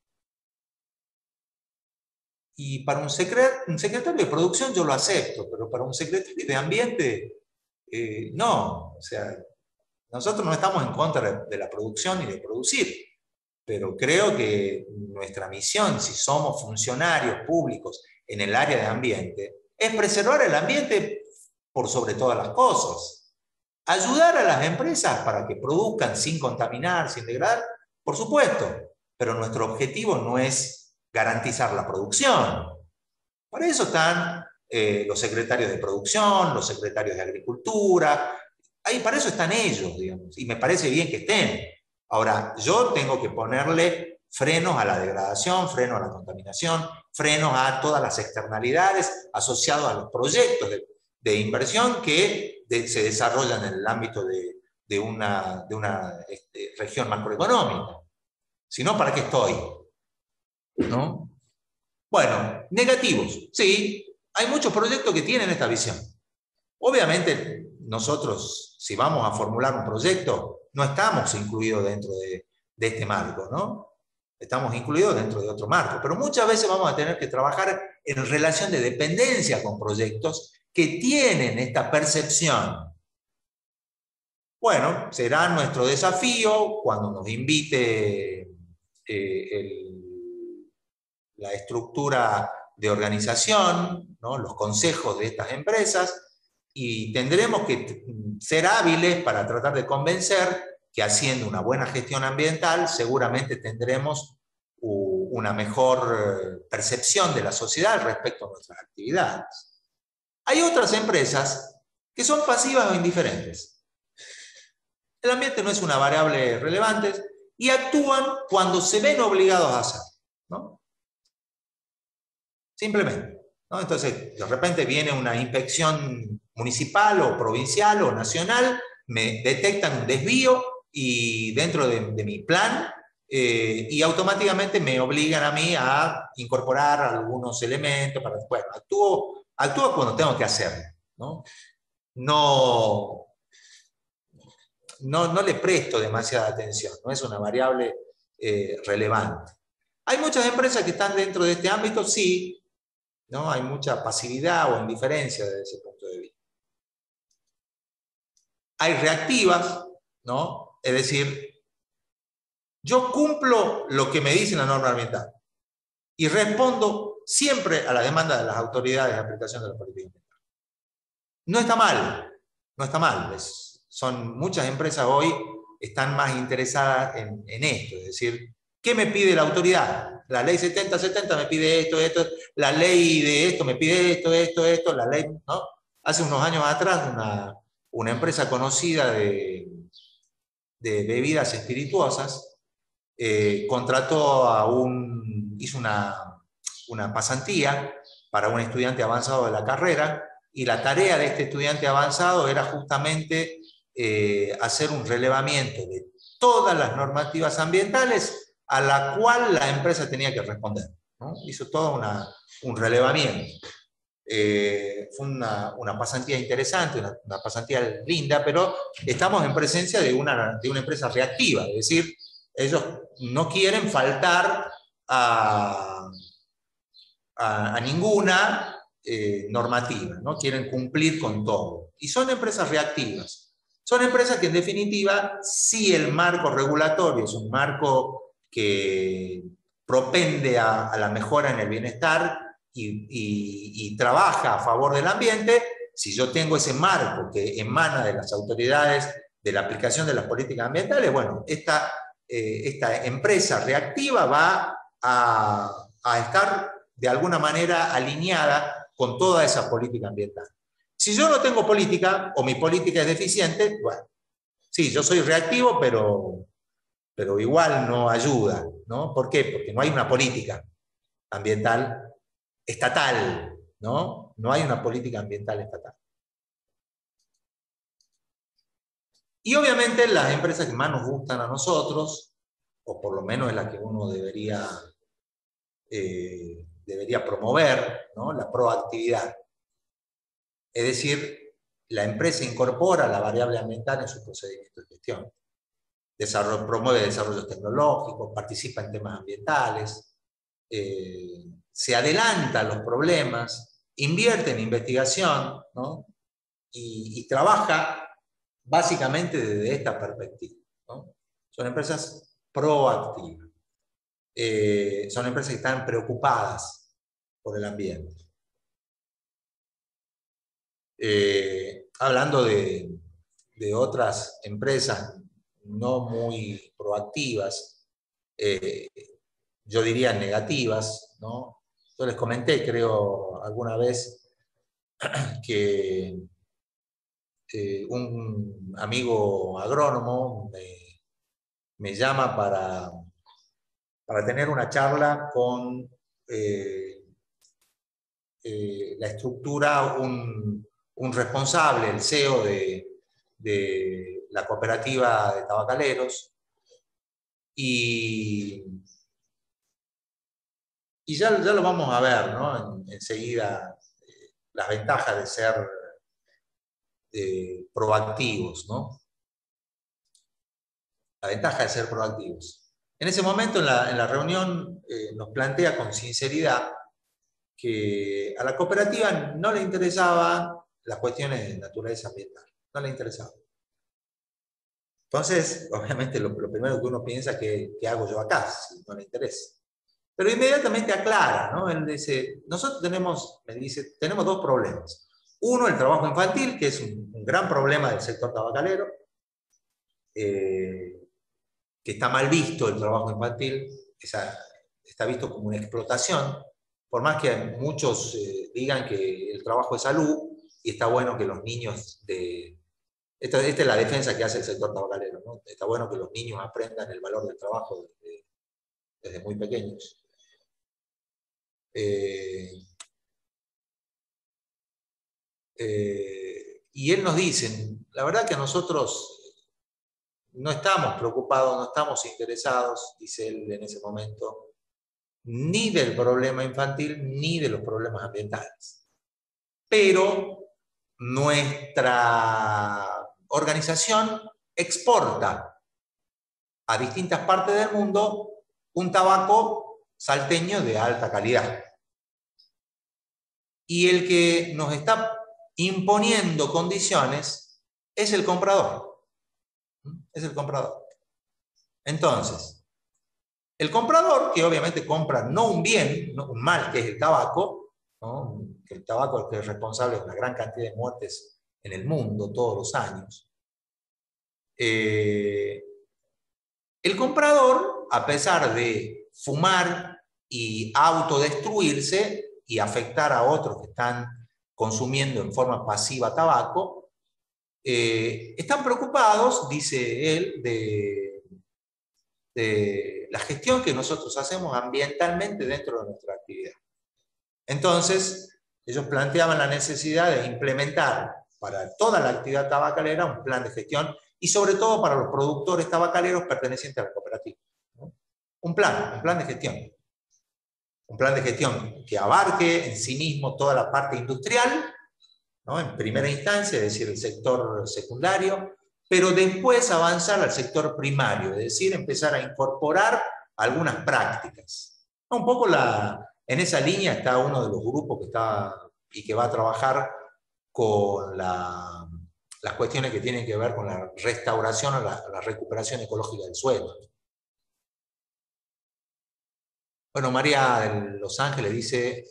Y para un secretario de producción yo lo acepto, pero para un secretario de ambiente, no. O sea, nosotros no estamos en contra de la producción ni de producir, pero creo que nuestra misión, si somos funcionarios públicos en el área de ambiente, es preservar el ambiente por sobre todas las cosas. Ayudar a las empresas para que produzcan sin contaminar, sin degradar, por supuesto, pero nuestro objetivo no es garantizar la producción. Para eso están los secretarios de producción, los secretarios de agricultura, ahí para eso están ellos, digamos, y me parece bien que estén. Ahora, yo tengo que ponerle frenos a la degradación, frenos a la contaminación, frenos a todas las externalidades asociadas a los proyectos de inversión que se desarrollan en el ámbito de una región macroeconómica. Si no, ¿para qué estoy? ¿No? Bueno, negativos. Sí, hay muchos proyectos que tienen esta visión. Obviamente, nosotros, si vamos a formular un proyecto, no estamos incluidos dentro de este marco, ¿no? Estamos incluidos dentro de otro marco, pero muchas veces vamos a tener que trabajar en relación de dependencia con proyectos que tienen esta percepción. Bueno, será nuestro desafío cuando nos invite la estructura de organización, ¿no?, los consejos de estas empresas, y tendremos que ser hábiles para tratar de convencer que haciendo una buena gestión ambiental seguramente tendremos una mejor percepción de la sociedad respecto a nuestras actividades. Hay otras empresas que son pasivas o indiferentes. El ambiente no es una variable relevante y actúan cuando se ven obligados a hacer, ¿no? Simplemente, ¿no? Entonces, de repente viene una inspección municipal o provincial o nacional, me detectan un desvío y dentro de mi plan y automáticamente me obligan a mí a incorporar algunos elementos para, bueno, actúo cuando tengo que hacerlo, ¿no? No le presto demasiada atención, no es una variable relevante. Hay muchas empresas que están dentro de este ámbito, sí, ¿no? Hay mucha pasividad o indiferencia desde ese punto de vista. Hay reactivas, ¿no? Es decir, yo cumplo lo que me dice la norma ambiental y respondo siempre a la demanda de las autoridades de aplicación de la política ambiental. No está mal, no está mal. Son muchas empresas hoy están más interesadas en esto, es decir, ¿qué me pide la autoridad? La ley 7070 me pide esto, la ley de esto me pide esto, la ley, ¿no? Hace unos años atrás una empresa conocida de bebidas espirituosas contrató hizo una pasantía para un estudiante avanzado de la carrera, y la tarea de este estudiante avanzado era justamente hacer un relevamiento de todas las normativas ambientales a la cual la empresa tenía que responder, ¿no? Hizo todo un relevamiento. Fue una pasantía interesante, una pasantía linda, pero estamos en presencia de una empresa reactiva, es decir, ellos no quieren faltar a ninguna normativa, ¿no? Quieren cumplir con todo. Y son empresas reactivas. Son empresas que en definitiva, si el marco regulatorio es un marco que propende a la mejora en el bienestar y trabaja a favor del ambiente, si yo tengo ese marco que emana de las autoridades de la aplicación de las políticas ambientales, bueno, esta empresa reactiva va a estar de alguna manera alineada con toda esa política ambiental. Si yo no tengo política, o mi política es deficiente, bueno, sí, yo soy reactivo, pero igual no ayuda, ¿no? ¿Por qué? Porque no hay una política ambiental estatal, ¿no? No hay una política ambiental estatal. Y obviamente las empresas que más nos gustan a nosotros, o por lo menos es la que uno debería promover, ¿no? La proactividad. Es decir, la empresa incorpora la variable ambiental en su procedimiento de gestión. Promueve desarrollos tecnológicos, participa en temas ambientales, se adelanta a los problemas, invierte en investigación, ¿no? y trabaja básicamente desde esta perspectiva, ¿no? Son empresas proactivas. Son empresas que están preocupadas por el ambiente. Hablando de otras empresas no muy proactivas, yo diría negativas, ¿no? Yo les comenté, creo, alguna vez que un amigo agrónomo me llama para tener una charla con la estructura, un responsable, el CEO de la cooperativa de tabacaleros, y ya lo vamos a ver, ¿no? Enseguida, las ventajas de ser proactivos, ¿no? La ventaja de ser proactivos. En ese momento, en la reunión, nos plantea con sinceridad que a la cooperativa no le interesaban las cuestiones de naturaleza ambiental, no le interesaba. Entonces, obviamente, lo primero que uno piensa es ¿qué hago yo acá si no le interesa? Pero inmediatamente aclara, ¿no? Él dice, nosotros tenemos dos problemas. Uno, el trabajo infantil, que es un gran problema del sector tabacalero, que está mal visto el trabajo infantil, está visto como una explotación, por más que muchos digan que el trabajo es salud, y está bueno que los niños esta es la defensa que hace el sector tabacalero, ¿no? Está bueno que los niños aprendan el valor del trabajo desde muy pequeños. Y él nos dice, la verdad que nosotros no estamos preocupados, no estamos interesados, dice él en ese momento, ni del problema infantil, ni de los problemas ambientales. Pero nuestra organización exporta a distintas partes del mundo un tabaco salteño de alta calidad. Y el que nos está imponiendo condiciones es el comprador. Es el comprador. Entonces, el comprador, que obviamente compra no un bien, no un mal, que es el tabaco, ¿no? El tabaco es el que es responsable de una gran cantidad de muertes en el mundo todos los años. El comprador, a pesar de fumar y autodestruirse y afectar a otros que están consumiendo en forma pasiva tabaco, están preocupados, dice él, de la gestión que nosotros hacemos ambientalmente dentro de nuestra actividad. Entonces, ellos planteaban la necesidad de implementar para toda la actividad tabacalera un plan de gestión y sobre todo para los productores tabacaleros pertenecientes a la cooperativa, ¿no? Un plan de gestión. Un plan de gestión que abarque en sí mismo toda la parte industrial, ¿no? En primera instancia, es decir, el sector secundario, pero después avanzar al sector primario, es decir, empezar a incorporar algunas prácticas. Un poco en esa línea está uno de los grupos que está y que va a trabajar con las cuestiones que tienen que ver con la restauración o la recuperación ecológica del suelo. Bueno, María de Los Ángeles dice,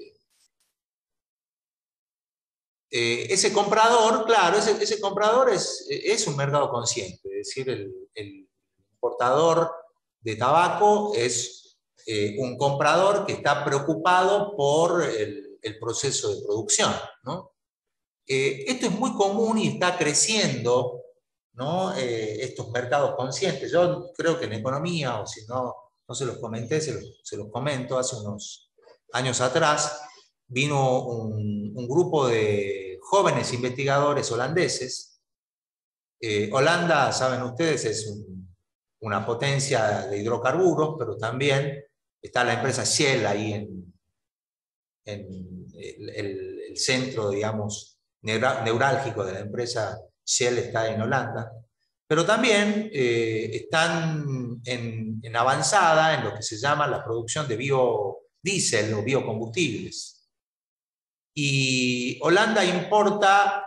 ese comprador, claro, ese comprador es un mercado consciente, es decir, el importador de tabaco es un comprador que está preocupado por el proceso de producción, ¿no? Esto es muy común y está creciendo, ¿no? Estos mercados conscientes. Yo creo que en economía, o si no se los comenté, se los comento, hace unos años atrás vino un grupo de jóvenes investigadores holandeses. Holanda, saben ustedes, es una potencia de hidrocarburos, pero también está la empresa Shell ahí en el centro, digamos, neurálgico de la empresa Shell está en Holanda, pero también están en avanzada en lo que se llama la producción de biodiesel o biocombustibles. Y Holanda importa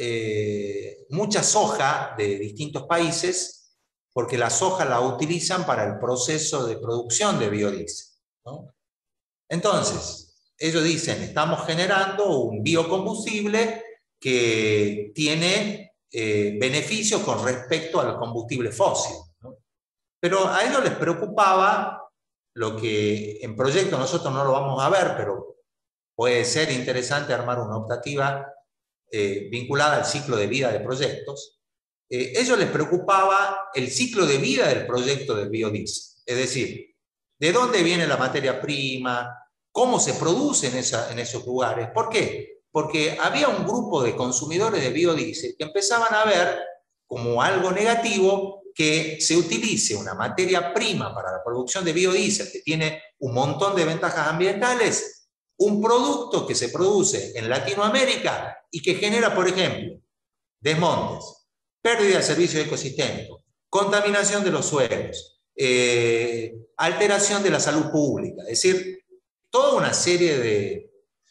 mucha soja de distintos países porque la soja la utilizan para el proceso de producción de biodiesel, ¿no? Entonces, ellos dicen, estamos generando un biocombustible que tiene beneficios con respecto al combustible fósil, ¿no? Pero a ellos les preocupaba lo que en proyecto nosotros no lo vamos a ver, pero puede ser interesante armar una optativa vinculada al ciclo de vida de proyectos. Ellos les preocupaba el ciclo de vida del proyecto del biodiesel, es decir, de dónde viene la materia prima, cómo se produce en esos lugares. ¿Por qué? Porque había un grupo de consumidores de biodiesel que empezaban a ver como algo negativo que se utilice una materia prima para la producción de biodiesel que tiene un montón de ventajas ambientales, un producto que se produce en Latinoamérica y que genera, por ejemplo, desmontes, pérdida de servicios ecosistémicos, contaminación de los suelos, alteración de la salud pública, es decir, toda una serie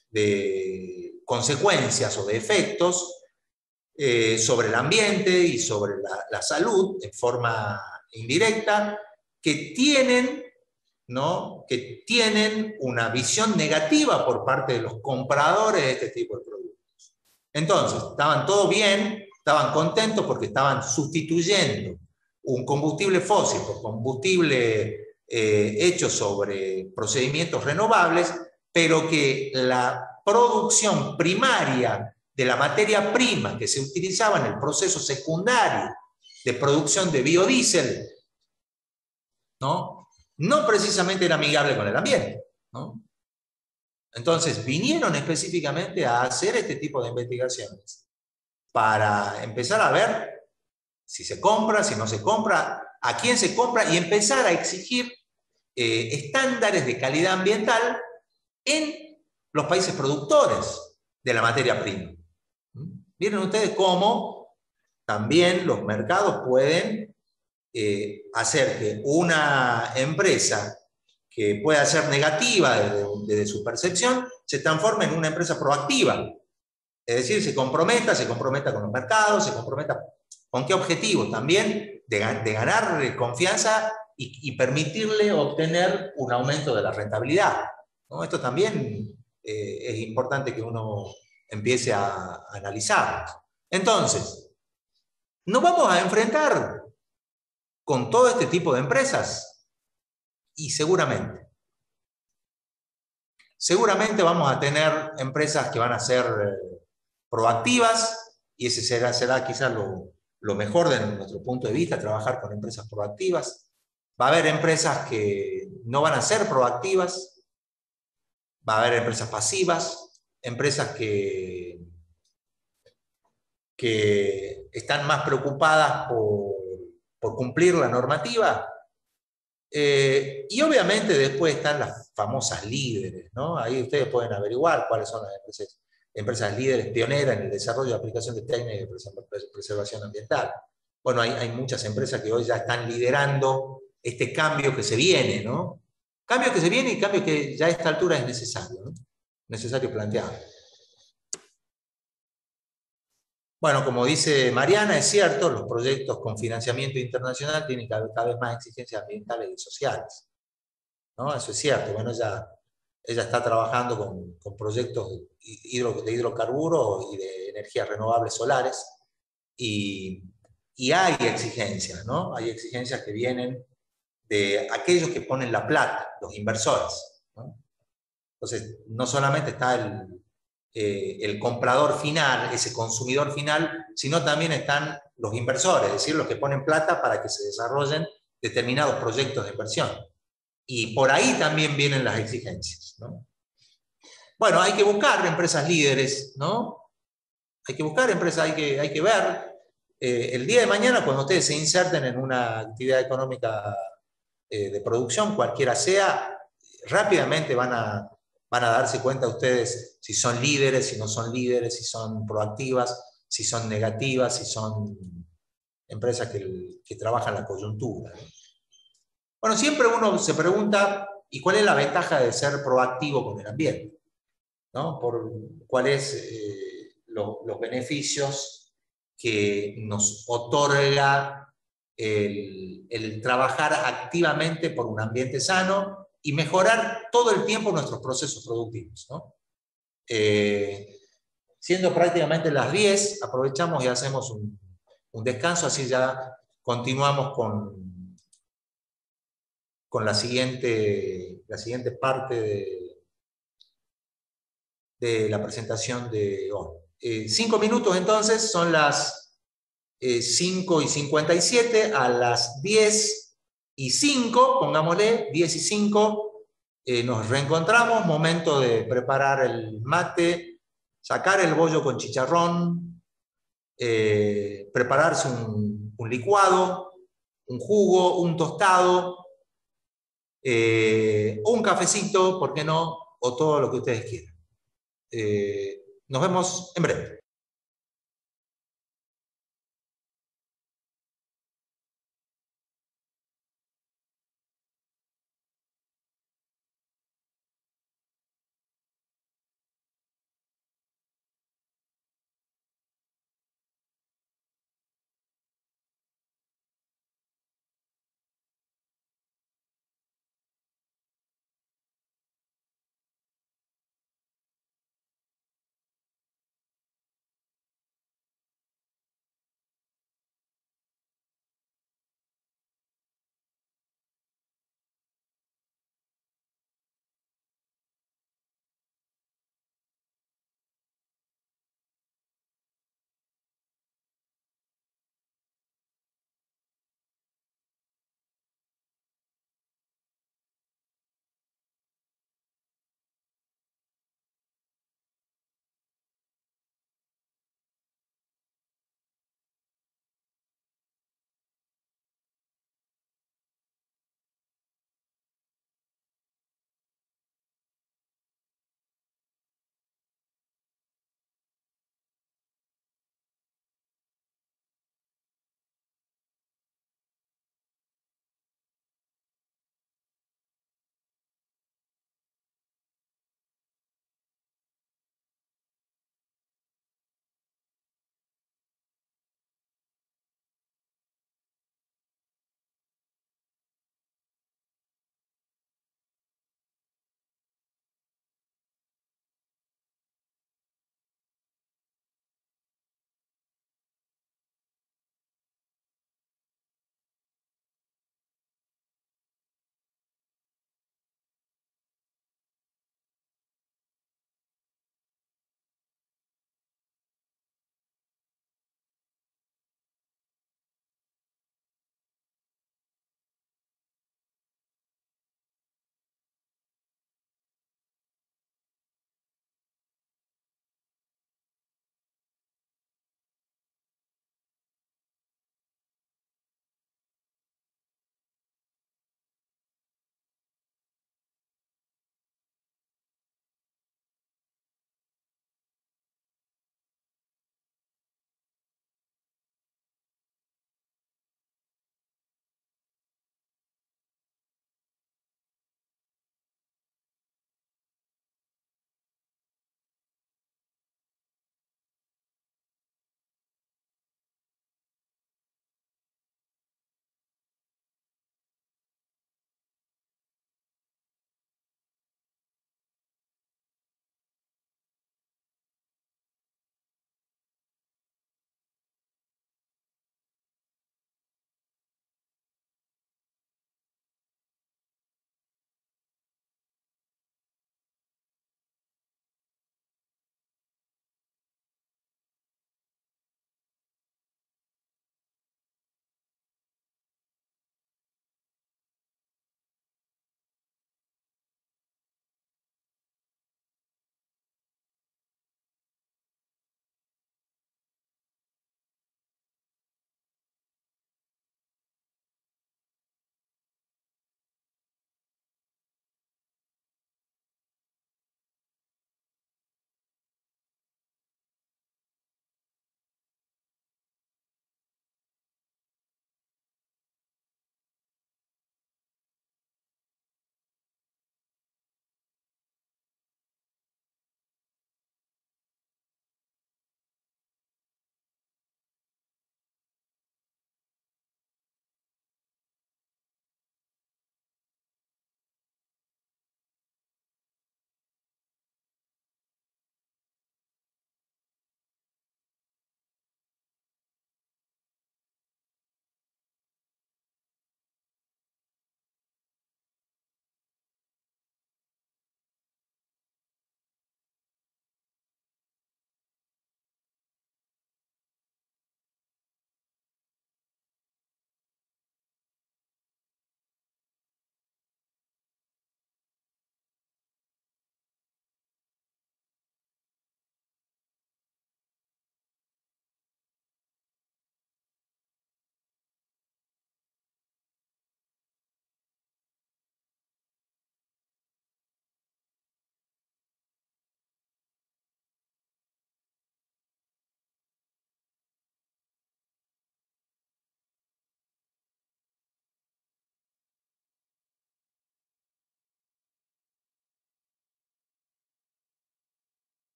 de consecuencias o de efectos sobre el ambiente y sobre la salud en forma indirecta que tienen, ¿no? Que tienen una visión negativa por parte de los compradores de este tipo de productos. Entonces, estaban todo bien, estaban contentos porque estaban sustituyendo un combustible fósil por combustible hecho sobre procedimientos renovables, pero que la producción primaria de la materia prima que se utilizaba en el proceso secundario de producción de biodiesel, ¿no? No precisamente era amigable con el ambiente, ¿no? Entonces vinieron específicamente a hacer este tipo de investigaciones para empezar a ver si se compra, si no se compra, a quién se compra y empezar a exigir estándares de calidad ambiental en los países productores de la materia prima. Miren ustedes cómo también los mercados pueden hacer que una empresa que pueda ser negativa desde su percepción se transforme en una empresa proactiva. Es decir, se comprometa con los mercados, se comprometa con qué objetivo también de ganar confianza y permitirle obtener un aumento de la rentabilidad, ¿no? Esto también es importante que uno empiece a analizar. Entonces, nos vamos a enfrentar con todo este tipo de empresas y seguramente vamos a tener empresas que van a ser proactivas y ese será quizás lo mejor de nuestro punto de vista, trabajar con empresas proactivas. Va a haber empresas que no van a ser proactivas, Va a haber empresas pasivas, empresas que están más preocupadas por cumplir la normativa. Y obviamente después están las famosas líderes, ¿no? Ahí ustedes pueden averiguar cuáles son las empresas líderes pioneras en el desarrollo de aplicación de técnicas de preservación ambiental. Bueno, hay muchas empresas que hoy ya están liderando este cambio que se viene, ¿no? Cambio que se viene y cambio que ya a esta altura es necesario, ¿no? Necesario plantear. Bueno, como dice Mariana, es cierto, los proyectos con financiamiento internacional tienen cada vez más exigencias ambientales y sociales, ¿no? Eso es cierto. Bueno, ella está trabajando con proyectos de hidrocarburos y de energías renovables solares, y, y hay exigencias, ¿no? Hay exigencias que vienen de aquellos que ponen la plata, los inversores, ¿no? Entonces, no solamente está el comprador final, ese consumidor final, sino también están los inversores, es decir, los que ponen plata para que se desarrollen determinados proyectos de inversión. Y por ahí también vienen las exigencias, ¿no? Bueno, hay que buscar empresas líderes, ¿no? Hay que buscar empresas, hay que ver. El día de mañana, cuando ustedes se inserten en una actividad económica de producción, cualquiera sea, rápidamente van a darse cuenta ustedes si son líderes, si no son líderes, si son proactivas, si son negativas, si son empresas que trabajan la coyuntura, ¿no? Bueno, siempre uno se pregunta, ¿y cuál es la ventaja de ser proactivo con el ambiente? ¿No? ¿Cuáles los beneficios que nos otorga el trabajar activamente por un ambiente sano y mejorar todo el tiempo nuestros procesos productivos, ¿no? Siendo prácticamente las 10, aprovechamos y hacemos un descanso, así ya continuamos con la siguiente parte de la presentación de hoy. 5 minutos entonces, son las 5:57, a las 10:05, pongámosle, 10:05, nos reencontramos, momento de preparar el mate, sacar el bollo con chicharrón, prepararse un licuado, un jugo, un tostado, o un cafecito, ¿por qué no? O todo lo que ustedes quieran. Nos vemos en breve.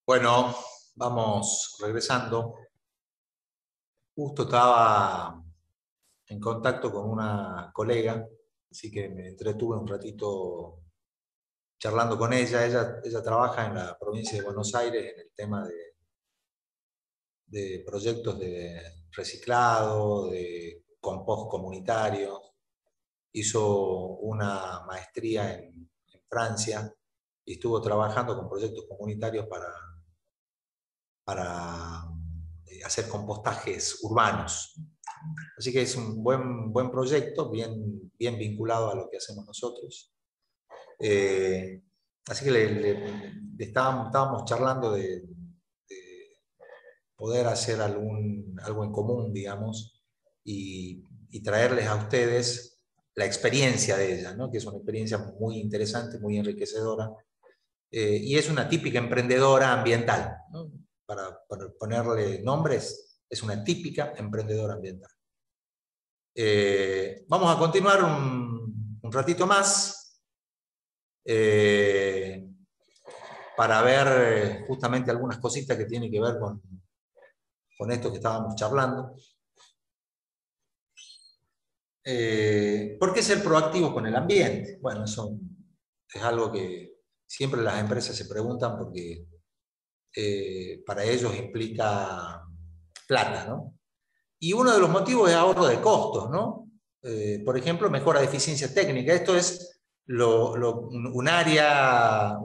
Bueno, vamos regresando. Justo estaba en contacto con una colega, así que me entretuve un ratito charlando con ella. Ella trabaja en la provincia de Buenos Aires en el tema de proyectos de reciclado, de compost comunitario. Hizo una maestría en Francia y estuvo trabajando con proyectos comunitarios para hacer compostajes urbanos. Así que es un buen proyecto, bien vinculado a lo que hacemos nosotros. Así que estábamos charlando de poder hacer algo en común, digamos, y traerles a ustedes la experiencia de ella, ¿no? Que es una experiencia muy interesante, muy enriquecedora, y es una típica emprendedora ambiental, ¿no? Para ponerle nombres, es una típica emprendedora ambiental. Vamos a continuar un ratito más para ver justamente algunas cositas que tienen que ver con esto que estábamos charlando. ¿Por qué ser proactivo con el ambiente? Bueno, eso es algo que siempre las empresas se preguntan porque para ellos implica plata, ¿no? Y uno de los motivos es ahorro de costos, ¿no? Por ejemplo, mejora de eficiencia técnica. Esto es un área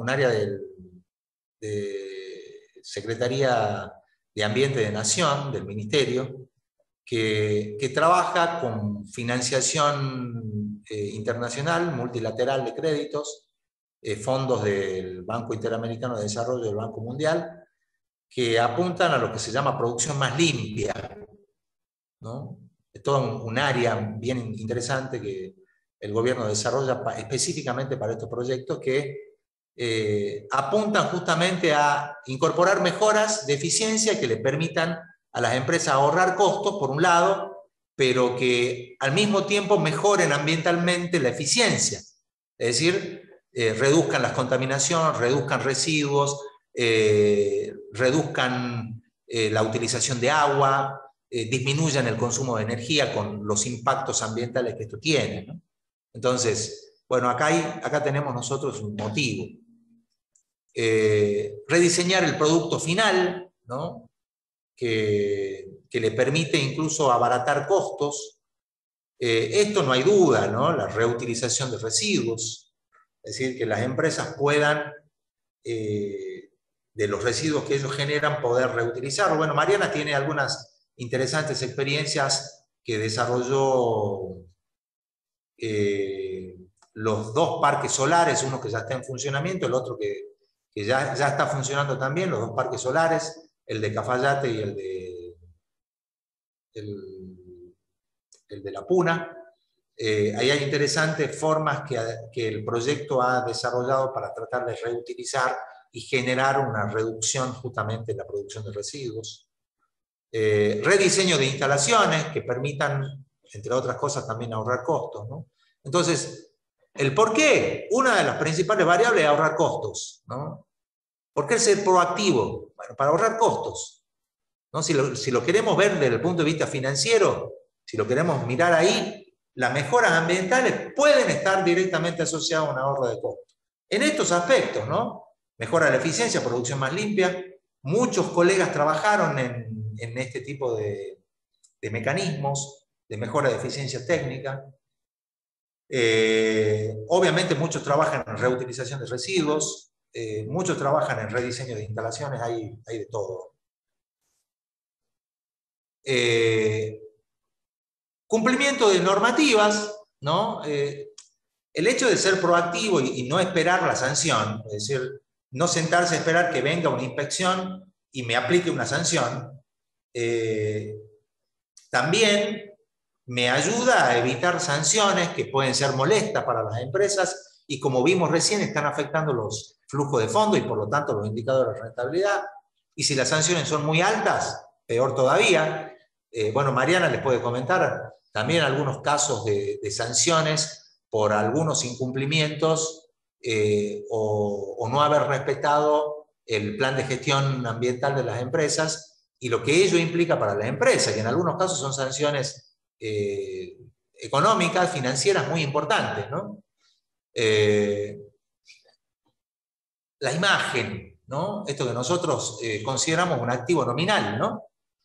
de Secretaría de Ambiente de Nación, del Ministerio, que trabaja con financiación internacional, multilateral de créditos, fondos del Banco Interamericano de Desarrollo y del Banco Mundial, que apuntan a lo que se llama producción más limpia, ¿no? Es todo un área bien interesante que el gobierno desarrolla específicamente para estos proyectos que apuntan justamente a incorporar mejoras de eficiencia que le permitan a las empresas ahorrar costos, por un lado, pero que al mismo tiempo mejoren ambientalmente la eficiencia. Es decir, reduzcan las contaminaciones, reduzcan residuos, reduzcan la utilización de agua, disminuyan el consumo de energía con los impactos ambientales que esto tiene, ¿no? Entonces, bueno, acá tenemos nosotros un motivo. Rediseñar el producto final, ¿no? que le permite incluso abaratar costos. Esto no hay duda, ¿no? La reutilización de residuos, es decir, que las empresas puedan, de los residuos que ellos generan, poder reutilizarlo. Bueno, Mariana tiene algunas interesantes experiencias que desarrolló los dos parques solares, uno que ya está en funcionamiento, el otro que ya está funcionando también, los dos parques solares, el de Cafayate y el de La Puna. Ahí hay interesantes formas que el proyecto ha desarrollado para tratar de reutilizar y generar una reducción justamente en la producción de residuos. Rediseño de instalaciones que permitan, entre otras cosas, también ahorrar costos, ¿no? Entonces, ¿el por qué? Una de las principales variables es ahorrar costos, ¿no? ¿Por qué ser proactivo? Bueno, para ahorrar costos, ¿no? Si lo queremos ver desde el punto de vista financiero, si lo queremos mirar ahí, las mejoras ambientales pueden estar directamente asociadas a un ahorro de costos. En estos aspectos, ¿no? Mejora la eficiencia, producción más limpia. Muchos colegas trabajaron en este tipo de mecanismos de mejora de eficiencia técnica. Obviamente muchos trabajan en reutilización de residuos, muchos trabajan en rediseño de instalaciones, hay de todo. Cumplimiento de normativas, ¿no? El hecho de ser proactivo y no esperar la sanción, es decir, no sentarse a esperar que venga una inspección y me aplique una sanción, también me ayuda a evitar sanciones que pueden ser molestas para las empresas y, como vimos recién, están afectando los flujos de fondos y por lo tanto los indicadores de rentabilidad. Y si las sanciones son muy altas, peor todavía. Bueno, Mariana les puede comentar también algunos casos de sanciones por algunos incumplimientos o no haber respetado el plan de gestión ambiental de las empresas y lo que ello implica para la empresa, que en algunos casos son sanciones económicas, financieras muy importantes, ¿no? La imagen, ¿no? Esto que nosotros consideramos un activo nominal, ¿no?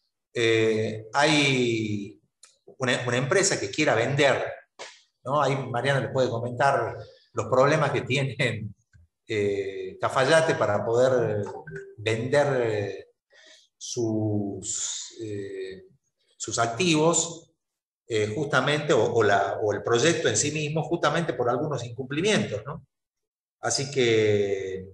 Hay una empresa que quiera vender, ¿no? Ahí Mariana les puede comentar los problemas que tienen Cafayate para poder vender sus activos, justamente, o el proyecto en sí mismo, justamente por algunos incumplimientos, ¿no? Así que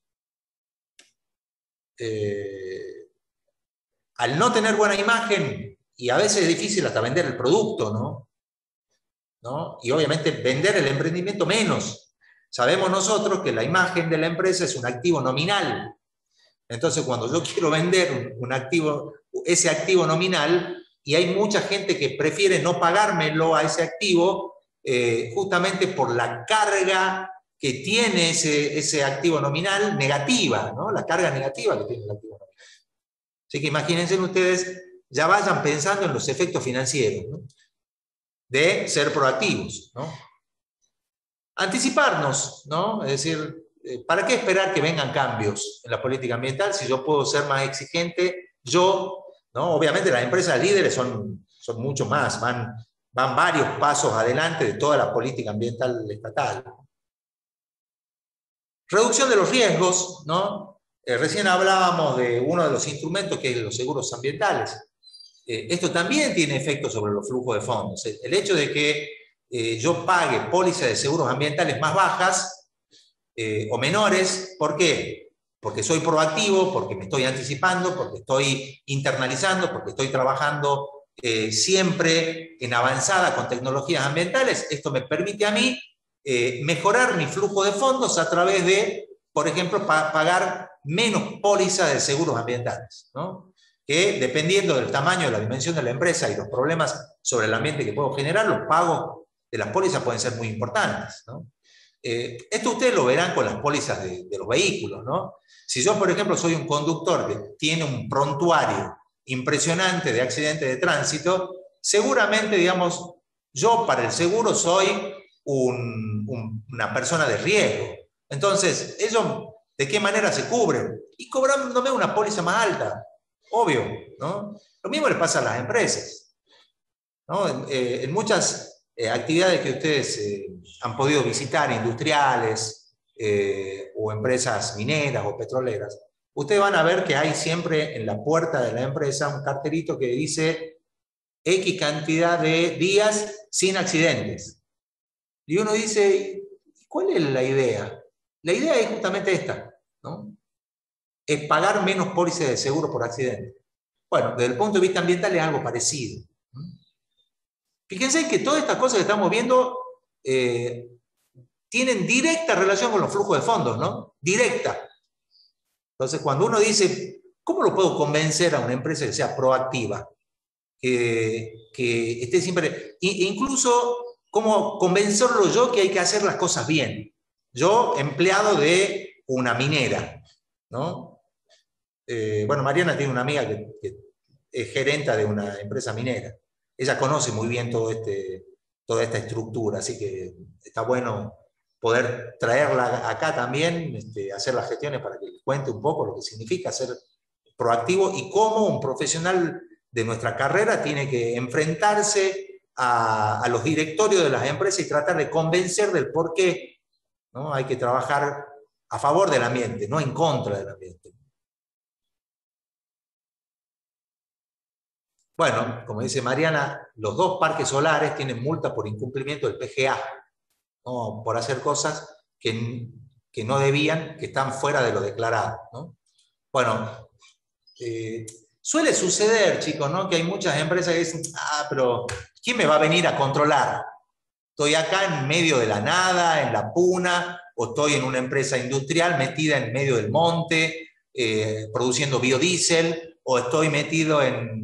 al no tener buena imagen, y a veces es difícil hasta vender el producto, ¿no? Y obviamente vender el emprendimiento menos. Sabemos nosotros que la imagen de la empresa es un activo nominal. Entonces, cuando yo quiero vender un activo, ese activo nominal, y hay mucha gente que prefiere no pagármelo a ese activo, justamente por la carga que tiene ese activo nominal negativa, ¿no? La carga negativa que tiene el activo nominal. Así que imagínense ustedes, ya vayan pensando en los efectos financieros, ¿no? De ser proactivos, ¿no? Anticiparnos, ¿no? Es decir, ¿para qué esperar que vengan cambios en la política ambiental si yo puedo ser más exigente? Yo, ¿no? Obviamente las empresas líderes son mucho más, van varios pasos adelante de toda la política ambiental estatal. Reducción de los riesgos, ¿no? Recién hablábamos de uno de los instrumentos que es los seguros ambientales. Esto también tiene efectos sobre los flujos de fondos. El hecho de que yo pague pólizas de seguros ambientales más bajas o menores, ¿por qué? Porque soy proactivo, porque me estoy anticipando, porque estoy internalizando, porque estoy trabajando siempre en avanzada con tecnologías ambientales. Esto me permite a mí mejorar mi flujo de fondos a través de, por ejemplo, pagar menos pólizas de seguros ambientales, ¿no? Que dependiendo del tamaño, de la dimensión de la empresa y los problemas sobre el ambiente que puedo generar, los pagos de las pólizas pueden ser muy importantes, ¿no? Esto ustedes lo verán con las pólizas de los vehículos, ¿no? Si yo, por ejemplo, soy un conductor que tiene un prontuario impresionante de accidentes de tránsito, seguramente, digamos, yo para el seguro soy una persona de riesgo. Entonces, ¿ellos de qué manera se cubren? Y cobrándome una póliza más alta, obvio, ¿no? Lo mismo le pasa a las empresas, ¿no? En muchas actividades que ustedes han podido visitar, industriales o empresas mineras o petroleras, ustedes van a ver que hay siempre en la puerta de la empresa un cartelito que dice X cantidad de días sin accidentes. Y uno dice, ¿cuál es la idea? La idea es justamente esta, ¿no? Es pagar menos pólizas de seguro por accidente. Bueno, desde el punto de vista ambiental es algo parecido. Fíjense que todas estas cosas que estamos viendo tienen directa relación con los flujos de fondos, ¿no? Directa. Entonces, cuando uno dice, ¿cómo lo puedo convencer a una empresa que sea proactiva? Que esté siempre... incluso, ¿cómo convencerlo yo que hay que hacer las cosas bien? Yo, empleado de una minera, ¿no? Bueno, Mariana tiene una amiga que es gerenta de una empresa minera. Ella conoce muy bien toda esta estructura, así que está bueno poder traerla acá también, hacer las gestiones para que les cuente un poco lo que significa ser proactivo y cómo un profesional de nuestra carrera tiene que enfrentarse a los directorios de las empresas y tratar de convencer del por qué, ¿no? Hay que trabajar a favor del ambiente, no en contra del ambiente. Bueno, como dice Mariana, los 2 parques solares tienen multa por incumplimiento del PGA, ¿no? Por hacer cosas que no debían, que están fuera de lo declarado, ¿no? Bueno, suele suceder, chicos, ¿no? Que hay muchas empresas que dicen, pero ¿quién me va a venir a controlar? Estoy acá en medio de la nada, en la puna, o estoy en una empresa industrial metida en medio del monte, produciendo biodiesel, o estoy metido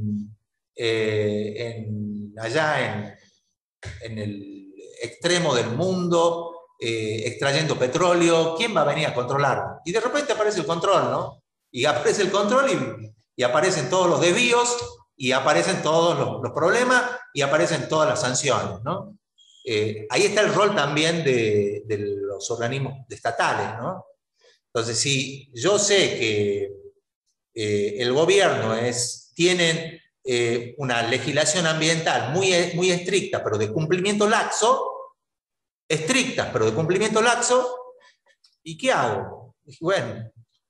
allá en el extremo del mundo, extrayendo petróleo. ¿Quién va a venir a controlar? Y de repente aparece el control, ¿no? Y aparece el control y aparecen todos los desvíos, y aparecen todos los problemas, y aparecen todas las sanciones, ¿no? Ahí está el rol también de los organismos estatales, ¿no? Entonces, si yo sé que el gobierno tiene una legislación ambiental muy estricta, pero de cumplimiento laxo, estrictas, pero de cumplimiento laxo, ¿y qué hago? Bueno,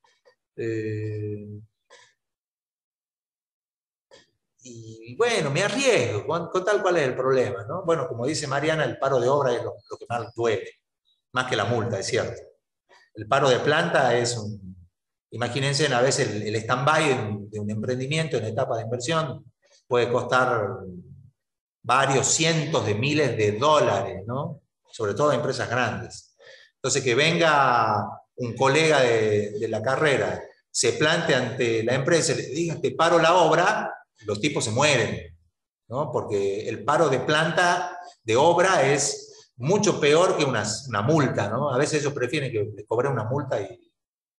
y bueno, me arriesgo, con tal cual es el problema, ¿no? Bueno, como dice Mariana, el paro de obra es lo que más duele, más que la multa, es cierto. El paro de planta es imagínense a veces el stand-by de un emprendimiento en etapa de inversión puede costar varios cientos de miles de dólares, ¿no? Sobre todo a empresas grandes. Entonces, que venga un colega de la carrera, se plante ante la empresa y le diga, te paro la obra, los tipos se mueren, ¿no? Porque el paro de planta, de obra, es mucho peor que una multa, ¿no? A veces ellos prefieren que les cobren una multa y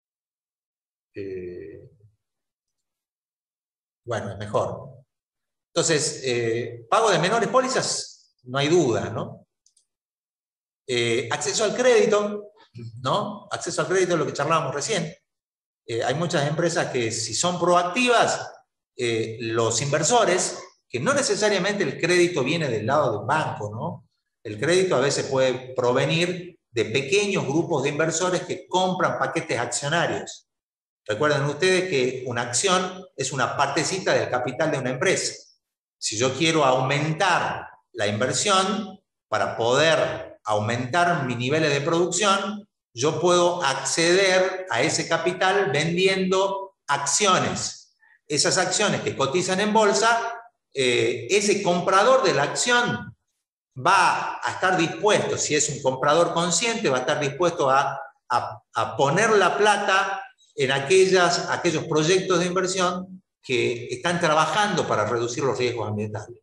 bueno, es mejor. Entonces, pago de menores pólizas, no hay duda, ¿no? Acceso al crédito, ¿no? Acceso al crédito es lo que charlábamos recién. Hay muchas empresas que, si son proactivas, los inversores, que no necesariamente el crédito viene del lado del banco, ¿no? El crédito a veces puede provenir de pequeños grupos de inversores que compran paquetes accionarios. Recuerden ustedes que una acción es una partecita del capital de una empresa. Si yo quiero aumentar la inversión para poder aumentar mis niveles de producción, yo puedo acceder a ese capital vendiendo acciones. Esas acciones que cotizan en bolsa, ese comprador de la acción va a estar dispuesto, si es un comprador consciente, va a estar dispuesto a poner la plata en aquellos proyectos de inversión que están trabajando para reducir los riesgos ambientales.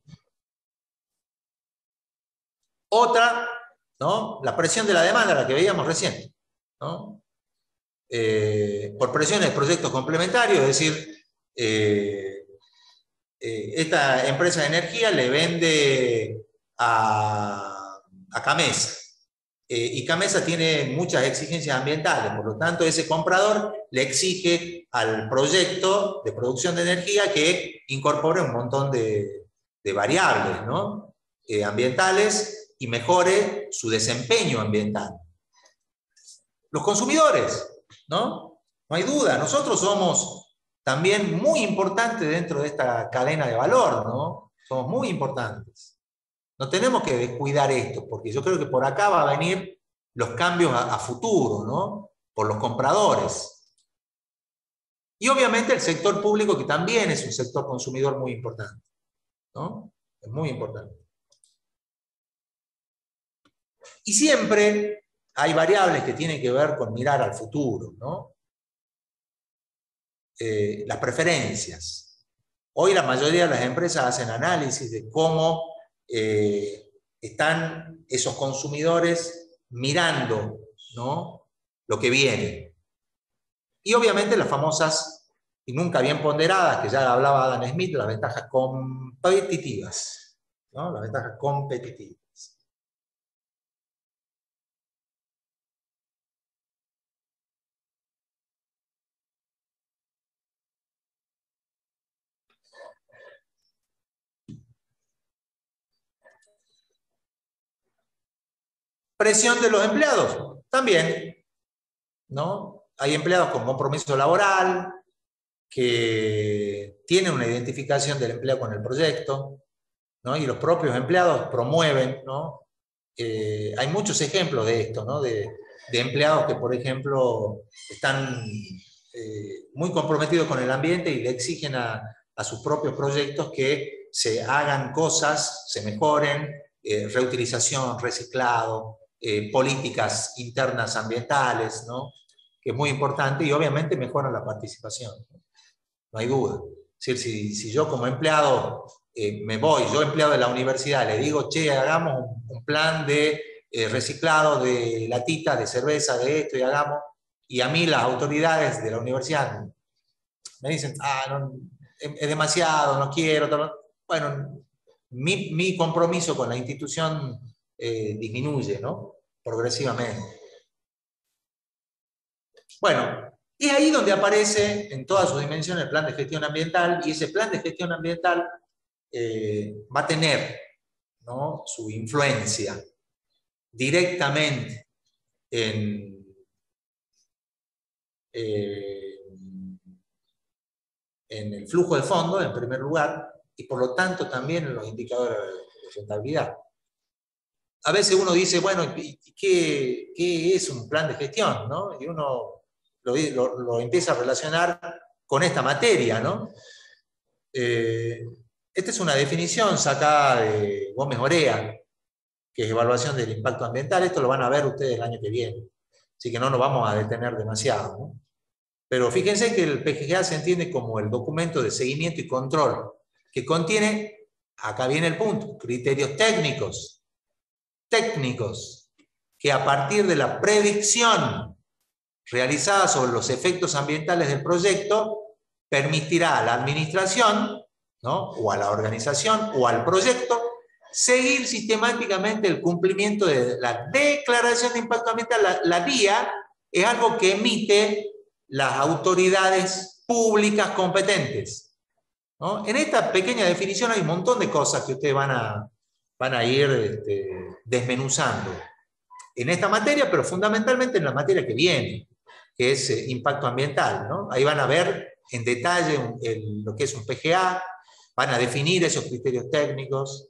Otra, ¿no? La presión de la demanda, la que veíamos recién, ¿no? Por presiones de proyectos complementarios, es decir, esta empresa de energía le vende a Camesa, y Camesa tiene muchas exigencias ambientales, por lo tanto ese comprador le exige al proyecto de producción de energía que incorpore un montón de variables, ¿no? Ambientales, y mejore su desempeño ambiental. Los consumidores, ¿no? No hay duda, nosotros somos también muy importantes dentro de esta cadena de valor, ¿no? Somos muy importantes. No tenemos que descuidar esto, porque yo creo que por acá va a venir los cambios a futuro, ¿no? Por los compradores. Y obviamente el sector público, que también es un sector consumidor muy importante, ¿no? Es muy importante. Y siempre hay variables que tienen que ver con mirar al futuro, ¿no? Las preferencias. Hoy la mayoría de las empresas hacen análisis de cómo están esos consumidores mirando, ¿no? Lo que viene. Y obviamente las famosas y nunca bien ponderadas, que ya hablaba Adam Smith, las ventajas competitivas, ¿no? Las ventajas competitivas. Presión de los empleados, también, ¿no? Hay empleados con compromiso laboral, que tienen una identificación del empleo con el proyecto, ¿no? Y los propios empleados promueven, ¿no? Hay muchos ejemplos de esto, ¿no? De empleados que, por ejemplo, están muy comprometidos con el ambiente y le exigen a sus propios proyectos que se hagan cosas, se mejoren, reutilización, reciclado, políticas internas ambientales, ¿no? Que es muy importante, y obviamente mejoran la participación, no hay duda. Es decir, si yo como empleado yo empleado de la universidad, le digo, che, hagamos un plan de reciclado de latitas, de cerveza, de esto, y a mí las autoridades de la universidad me dicen, no, es demasiado, no quiero. Bueno, mi compromiso con la institución disminuye, ¿no? Progresivamente. Bueno, y ahí donde aparece en todas sus dimensiones el plan de gestión ambiental, y ese plan de gestión ambiental va a tener, ¿no?, su influencia directamente en el flujo de fondos, en primer lugar, y por lo tanto también en los indicadores de rentabilidad. A veces uno dice, bueno, ¿qué es un plan de gestión?, ¿no? Y uno lo empieza a relacionar con esta materia, ¿no? Esta es una definición sacada de Gómez Orea, que es evaluación del impacto ambiental. Esto lo van a ver ustedes el año que viene, así que no nos vamos a detener demasiado, ¿no? Pero fíjense que el PGA se entiende como el documento de seguimiento y control, que contiene, acá viene el punto, criterios técnicos, que a partir de la predicción realizada sobre los efectos ambientales del proyecto, permitirá a la administración, ¿no?, o a la organización, o al proyecto, seguir sistemáticamente el cumplimiento de la declaración de impacto ambiental. La DIA es algo que emite las autoridades públicas competentes, ¿no? En esta pequeña definición hay un montón de cosas que ustedes van a ir desmenuzando en esta materia, pero fundamentalmente en la materia que viene, que es impacto ambiental, ¿no? Ahí van a ver en detalle lo que es un PGA, van a definir esos criterios técnicos.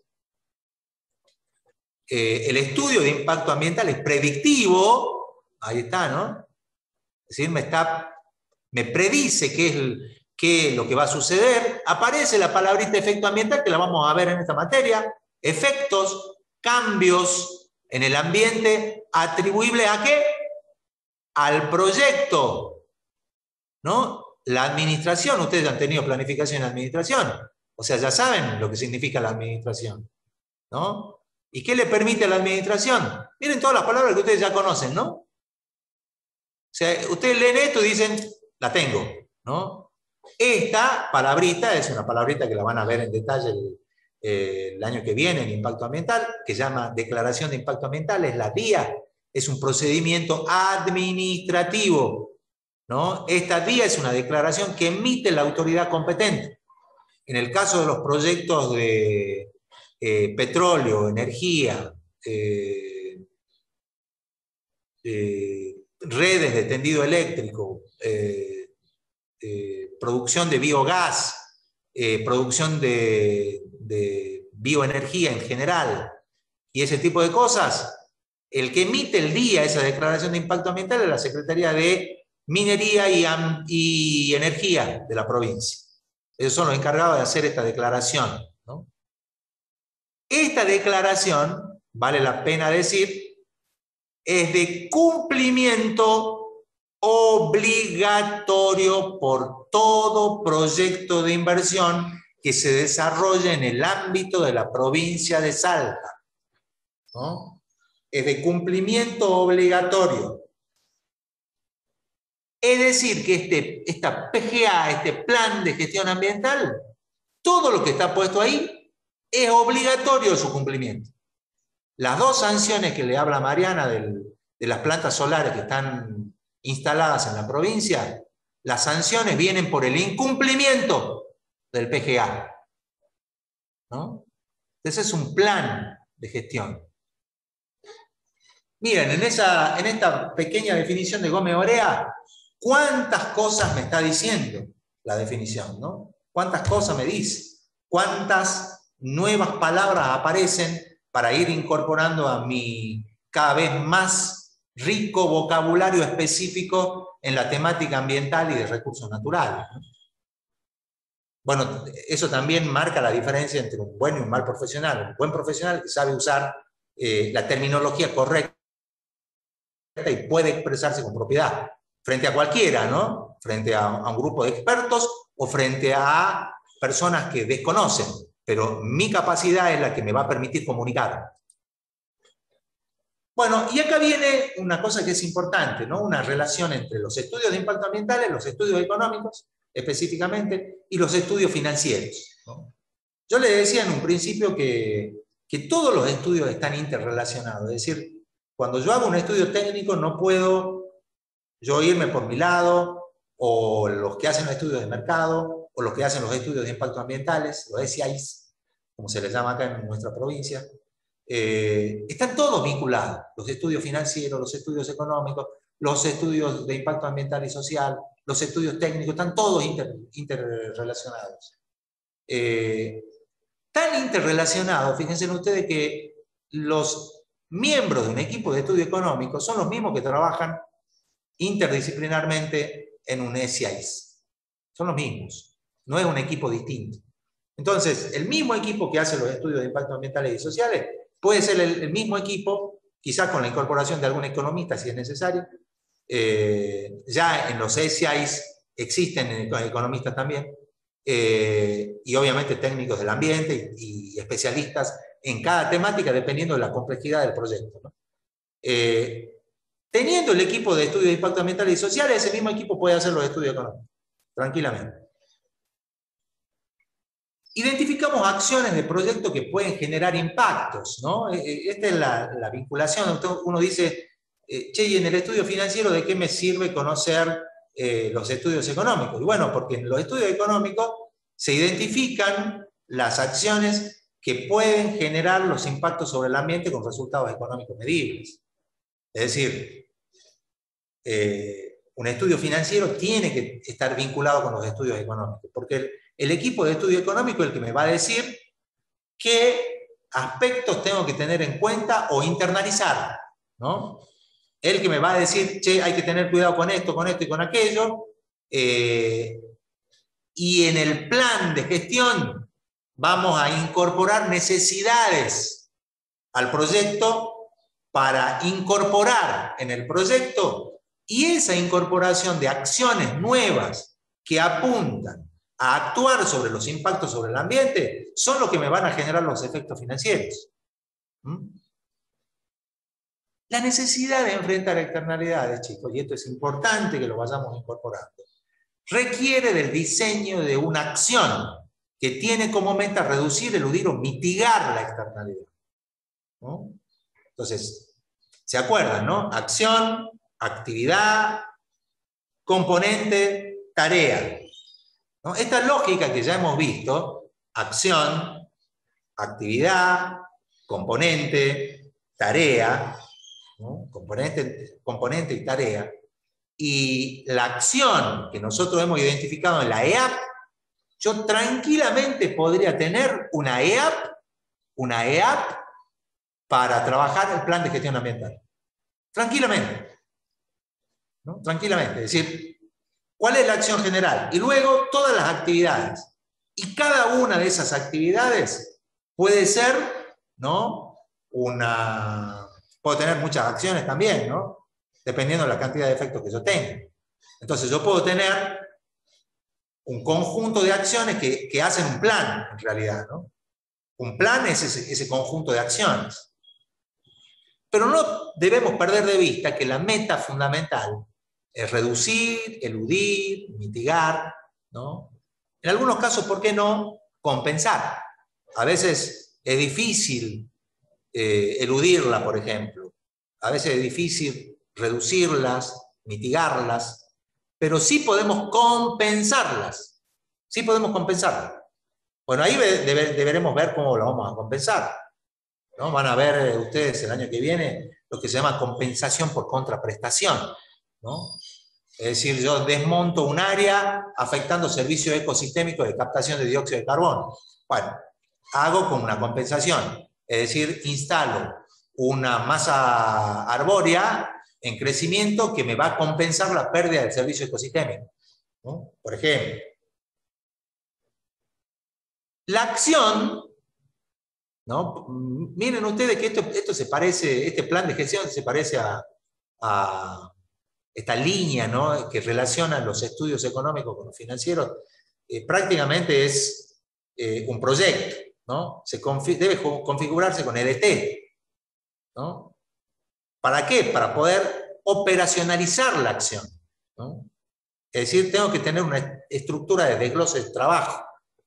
El estudio de impacto ambiental es predictivo, ahí está, ¿no? Es decir, me predice qué es lo que va a suceder. Aparece la palabrita efecto ambiental, que la vamos a ver en esta materia. Efectos, cambios en el ambiente, atribuible ¿a qué? Al proyecto, ¿no? La administración, ustedes han tenido planificación en administración, o sea, ya saben lo que significa la administración, ¿no? ¿Y qué le permite a la administración? Miren todas las palabras que ustedes ya conocen, ¿no? O sea, ustedes leen esto y dicen, la tengo, ¿no? Esta palabrita es una palabrita que la van a ver en detalle el año que viene en impacto ambiental, que se llama declaración de impacto ambiental, es la DIA, es un procedimiento administrativo, ¿no? Esta DIA es una declaración que emite la autoridad competente. En el caso de los proyectos de petróleo, energía, redes de tendido eléctrico, producción de biogás, producción de bioenergía en general, y ese tipo de cosas, el que emite el DIA, esa declaración de impacto ambiental, es la Secretaría de Minería y Energía de la provincia. Ellos son los encargados de hacer esta declaración, ¿no? Esta declaración, vale la pena decir, es de cumplimiento obligatorio por todo proyecto de inversión que se desarrolle en el ámbito de la provincia de Salta, ¿no? Es de cumplimiento obligatorio. Es decir, que esta PGA, este plan de gestión ambiental, todo lo que está puesto ahí es obligatorio su cumplimiento. Las dos sanciones que le habla Mariana de las plantas solares que están instaladas en la provincia, las sanciones vienen por el incumplimiento del PGA, ¿no? Ese es un plan de gestión. Miren, en esta pequeña definición de Gómez Orea, ¿cuántas cosas me está diciendo la definición, ¿no? ¿Cuántas cosas me dice? ¿Cuántas nuevas palabras aparecen para ir incorporando a mi cada vez más rico vocabulario específico en la temática ambiental y de recursos naturales, ¿no? Bueno, eso también marca la diferencia entre un buen y un mal profesional. Un buen profesional que sabe usar la terminología correcta y puede expresarse con propiedad frente a cualquiera, ¿no? Frente a un grupo de expertos o frente a personas que desconocen, pero mi capacidad es la que me va a permitir comunicar. Bueno, y acá viene una cosa que es importante, ¿no? Una relación entre los estudios de impacto ambiental y los estudios económicos, específicamente, y los estudios financieros, ¿no? Yo le decía en un principio que todos los estudios están interrelacionados, es decir, cuando yo hago un estudio técnico no puedo yo irme por mi lado, o los que hacen los estudios de mercado, o los que hacen los estudios de impactos ambientales, los SIAs, como se les llama acá en nuestra provincia, están todos vinculados, los estudios financieros, los estudios económicos, los estudios de impacto ambiental y social, los estudios técnicos, están todos interrelacionados. Tan interrelacionados, fíjense ustedes, que los miembros de un equipo de estudio económico son los mismos que trabajan interdisciplinarmente en un SIAIS. Son los mismos, no es un equipo distinto. Entonces, el mismo equipo que hace los estudios de impactos ambientales y sociales puede ser el mismo equipo, quizás con la incorporación de algún economista si es necesario. Ya en los SIAIS existen economistas también, y obviamente técnicos del ambiente y especialistas en cada temática dependiendo de la complejidad del proyecto, ¿no? Teniendo el equipo de estudios de impacto ambiental y social, ese mismo equipo puede hacer los estudios económicos, tranquilamente. Identificamos acciones de proyecto que pueden generar impactos, ¿no? Esta es la vinculación. Uno dice, che, y en el estudio financiero, ¿de qué me sirve conocer los estudios económicos? Y bueno, porque en los estudios económicos se identifican las acciones que pueden generar los impactos sobre el ambiente con resultados económicos medibles. Es decir, un estudio financiero tiene que estar vinculado con los estudios económicos, porque el equipo de estudio económico es el que me va a decir qué aspectos tengo que tener en cuenta o internalizar, ¿no? El que me va a decir, che, hay que tener cuidado con esto y con aquello, y en el plan de gestión vamos a incorporar necesidades al proyecto para incorporar en el proyecto, y esa incorporación de acciones nuevas que apuntan a actuar sobre los impactos sobre el ambiente son los que me van a generar los efectos financieros. La necesidad de enfrentar externalidades, chicos, y esto es importante que lo vayamos incorporando, requiere del diseño de una acción que tiene como meta reducir, eludir o mitigar la externalidad, ¿no? Entonces, ¿se acuerdan, no? Acción, actividad, componente, tarea, ¿no? Esta lógica que ya hemos visto, acción, actividad, componente, tarea, ¿no? Componente y tarea, y la acción que nosotros hemos identificado en la EAP, yo tranquilamente podría tener una EAP para trabajar el plan de gestión ambiental. Tranquilamente, ¿no? Tranquilamente. Es decir, ¿cuál es la acción general? Y luego todas las actividades. Y cada una de esas actividades puede ser, ¿no? Puedo tener muchas acciones también, ¿no? Dependiendo de la cantidad de efectos que yo tenga. Entonces yo puedo tener un conjunto de acciones que hacen un plan, en realidad, ¿no? Un plan es ese conjunto de acciones. Pero no debemos perder de vista que la meta fundamental es reducir, eludir, mitigar, ¿no? En algunos casos, ¿por qué no? Compensar. A veces es difícil eludirla, por ejemplo. A veces es difícil reducirlas, mitigarlas, pero sí podemos compensarlas. Sí podemos compensarlas. Bueno, ahí deberemos ver cómo lo vamos a compensar, ¿no? Van a ver ustedes el año que viene lo que se llama compensación por contraprestación, ¿no? Es decir, yo desmonto un área afectando servicios ecosistémicos de captación de dióxido de carbono. Bueno, hago con una compensación, es decir, instalo una masa arbórea en crecimiento que me va a compensar la pérdida del servicio ecosistémico, ¿no? Por ejemplo. La acción, ¿no? Miren ustedes que esto se parece, este plan de gestión se parece a esta línea, ¿no? Que relaciona los estudios económicos con los financieros. Prácticamente es un proyecto, ¿no? Debe configurarse con EDT, ¿no? ¿Para qué? Para poder operacionalizar la acción, ¿no? Es decir, tengo que tener una estructura de desglose de trabajo.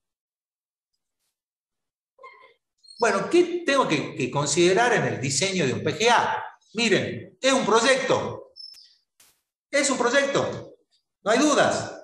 Bueno, ¿qué tengo que considerar en el diseño de un PGA? Miren, es un proyecto. Es un proyecto. No hay dudas.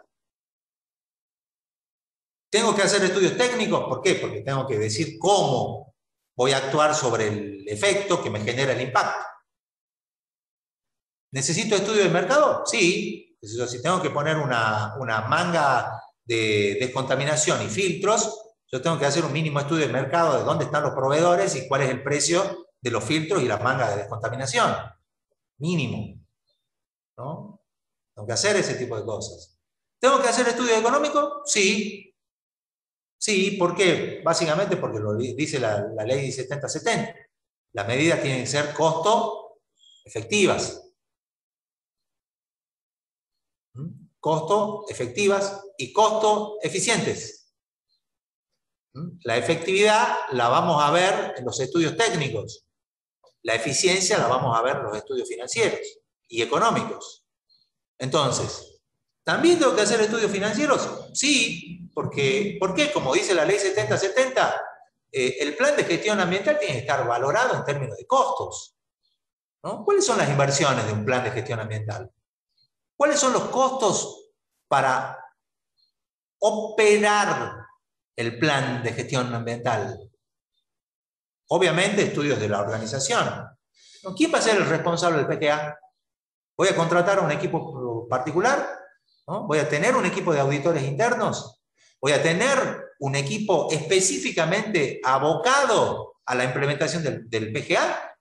Tengo que hacer estudios técnicos. ¿Por qué? Porque tengo que decir cómo voy a actuar sobre el efecto que me genera el impacto. ¿Necesito estudio de mercado? Sí. Si tengo que poner una manga de descontaminación y filtros, yo tengo que hacer un mínimo estudio de mercado de dónde están los proveedores y cuál es el precio de los filtros y las mangas de descontaminación. Mínimo. ¿No? Tengo que hacer ese tipo de cosas. ¿Tengo que hacer estudio económico? Sí. Sí, ¿por qué? Básicamente porque lo dice la ley 7070. Las medidas tienen que ser costo efectivas. Costo efectivas y costo eficientes. La efectividad la vamos a ver en los estudios técnicos. La eficiencia la vamos a ver en los estudios financieros y económicos. Entonces, ¿también tengo que hacer estudios financieros? Sí, porque, ¿por qué? Como dice la ley 7070, el plan de gestión ambiental tiene que estar valorado en términos de costos, ¿no? ¿Cuáles son las inversiones de un plan de gestión ambiental? ¿Cuáles son los costos para operar el plan de gestión ambiental? Obviamente, estudios de la organización. ¿Quién va a ser el responsable del PGA? ¿Voy a contratar a un equipo particular? ¿No? ¿Voy a tener un equipo de auditores internos? ¿Voy a tener un equipo específicamente abocado a la implementación del PGA?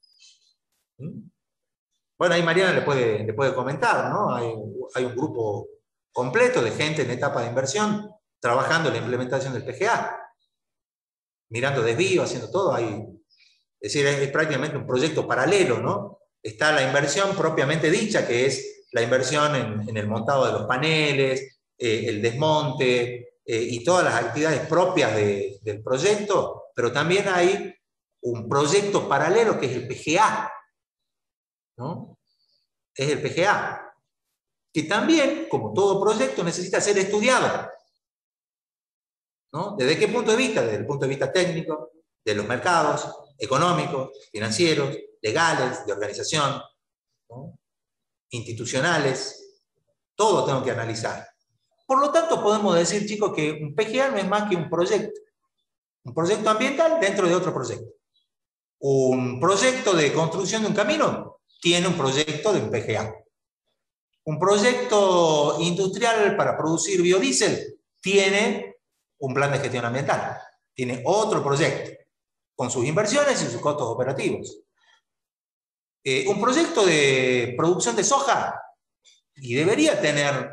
Bueno, ahí Mariana le puede comentar, ¿no? Hay un grupo completo de gente en etapa de inversión trabajando en la implementación del PGA, mirando desvío, haciendo todo. Es decir, es prácticamente un proyecto paralelo, ¿no? Está la inversión propiamente dicha, que es la inversión en el montado de los paneles, el desmonte y todas las actividades propias del proyecto, pero también hay un proyecto paralelo que es el PGA, ¿no? Es el PGA, que también, como todo proyecto, necesita ser estudiado, ¿no? ¿Desde qué punto de vista? Desde el punto de vista técnico, de los mercados, económicos, financieros, legales, de organización, ¿no? Institucionales, todo tengo que analizar. Por lo tanto, podemos decir, chicos, que un PGA no es más que un proyecto ambiental dentro de otro proyecto. Un proyecto de construcción de un camino tiene un proyecto de un PGA. Un proyecto industrial para producir biodiesel tiene un plan de gestión ambiental, tiene otro proyecto, con sus inversiones y sus costos operativos. Un proyecto de producción de soja, y debería tener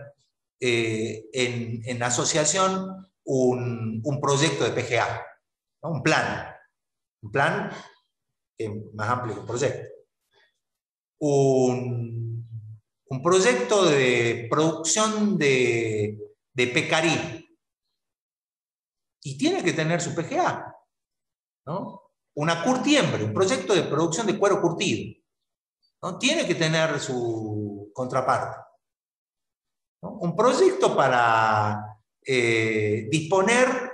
en asociación un proyecto de PGA, ¿no? Un plan más amplio que un proyecto. Un proyecto de producción de pecarí, y tiene que tener su PGA, ¿no? Una curtiembre, un proyecto de producción de cuero curtido, ¿no? Tiene que tener su contraparte, ¿no? Un proyecto para disponer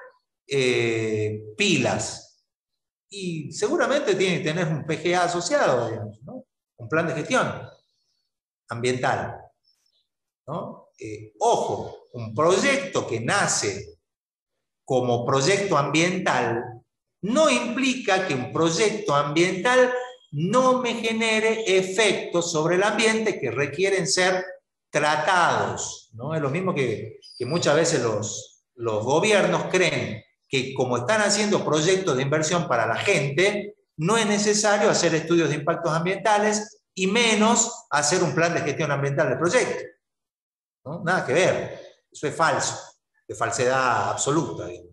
pilas, y seguramente tiene que tener un PGA asociado, digamos, ¿no? Un plan de gestión ambiental, ¿no? Ojo, un proyecto que nace como proyecto ambiental no implica que un proyecto ambiental no me genere efectos sobre el ambiente que requieren ser tratados, ¿no? Es lo mismo que muchas veces los gobiernos creen que como están haciendo proyectos de inversión para la gente, no es necesario hacer estudios de impactos ambientales y menos hacer un plan de gestión ambiental del proyecto, ¿no? Nada que ver, eso es falso, de falsedad absoluta, digamos.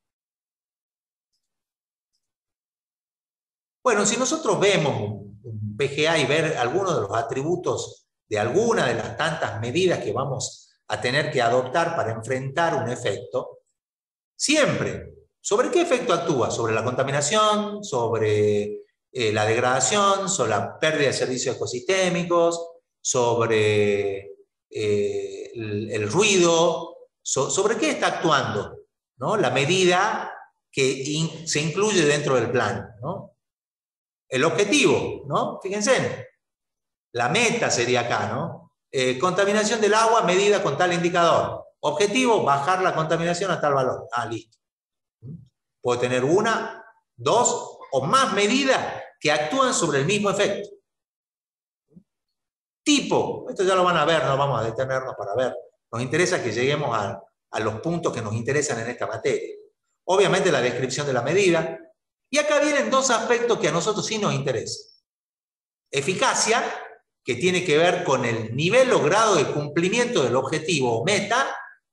Bueno, si nosotros vemos un PGA y ver algunos de los atributos de alguna de las tantas medidas que vamos a tener que adoptar para enfrentar un efecto, siempre, ¿sobre qué efecto actúa? Sobre la contaminación, sobre la degradación, sobre la pérdida de servicios ecosistémicos, sobre el ruido, ¿sobre qué está actuando? ¿No? La medida que se incluye dentro del plan, ¿no? El objetivo, ¿no? Fíjense, la meta sería acá, ¿no? Contaminación del agua medida con tal indicador. Objetivo, bajar la contaminación hasta el valor. Ah, listo. Puedo tener una, dos o más medidas que actúan sobre el mismo efecto. Tipo, esto ya lo van a ver, no vamos a detenernos para ver. Nos interesa que lleguemos a los puntos que nos interesan en esta materia. Obviamente la descripción de la medida. Y acá vienen dos aspectos que a nosotros sí nos interesan. Eficacia, que tiene que ver con el nivel o grado de cumplimiento del objetivo o meta.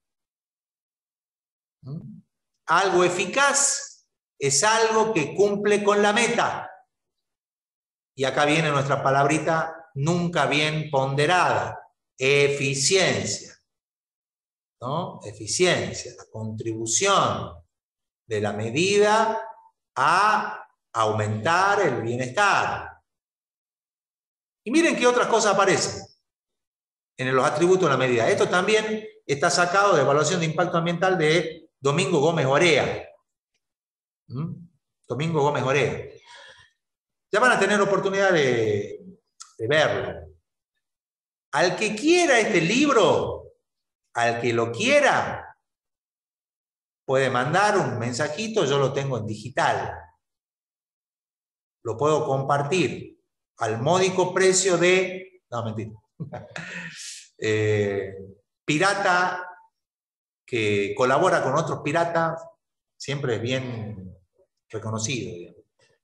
Algo eficaz es algo que cumple con la meta. Y acá viene nuestra palabrita nunca bien ponderada, eficiencia. ¿No? Eficiencia, la contribución de la medida a aumentar el bienestar. Y miren qué otras cosas aparecen en los atributos de la medida. Esto también está sacado de evaluación de impacto ambiental de Domingo Gómez Orea. Domingo Gómez Orea. Ya van a tener oportunidad de verlo. Al que quiera este libro, al que lo quiera, puede mandar un mensajito, yo lo tengo en digital. Lo puedo compartir al módico precio de... No, mentira. Pirata que colabora con otros piratas siempre es bien reconocido, digamos.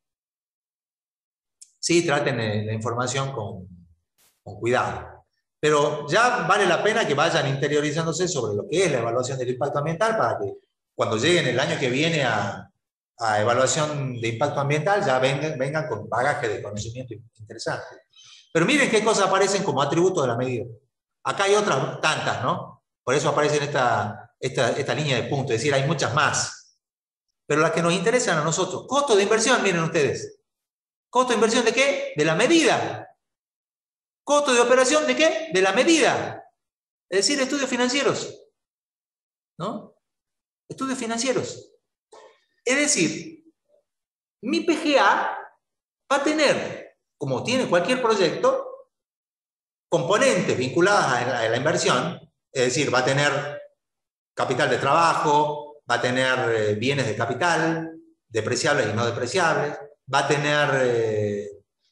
Sí, traten la información con cuidado. Pero ya vale la pena que vayan interiorizándose sobre lo que es la evaluación del impacto ambiental para que cuando lleguen el año que viene a evaluación de impacto ambiental ya vengan con bagaje de conocimiento interesante. Pero miren qué cosas aparecen como atributos de la medida. Acá hay otras tantas, ¿no? Por eso aparecen esta línea de puntos, es decir, hay muchas más. Pero las que nos interesan a nosotros, costo de inversión, miren ustedes. ¿Costo de inversión de qué? De la medida. ¿Costo de operación de qué? De la medida. Es decir, estudios financieros. ¿No? Estudios financieros. Es decir, mi PGA va a tener, como tiene cualquier proyecto, componentes vinculadas a la inversión, es decir, va a tener capital de trabajo, va a tener bienes de capital, depreciables y no depreciables, va a tener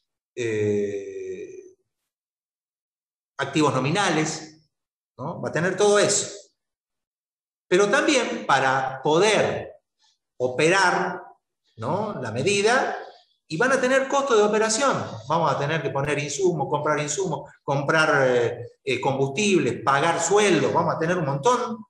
activos nominales, ¿no? Va a tener todo eso. Pero también para poder operar, ¿no?, la medida, y van a tener costo de operación. Vamos a tener que poner insumos, comprar combustibles, pagar sueldos, vamos a tener un montón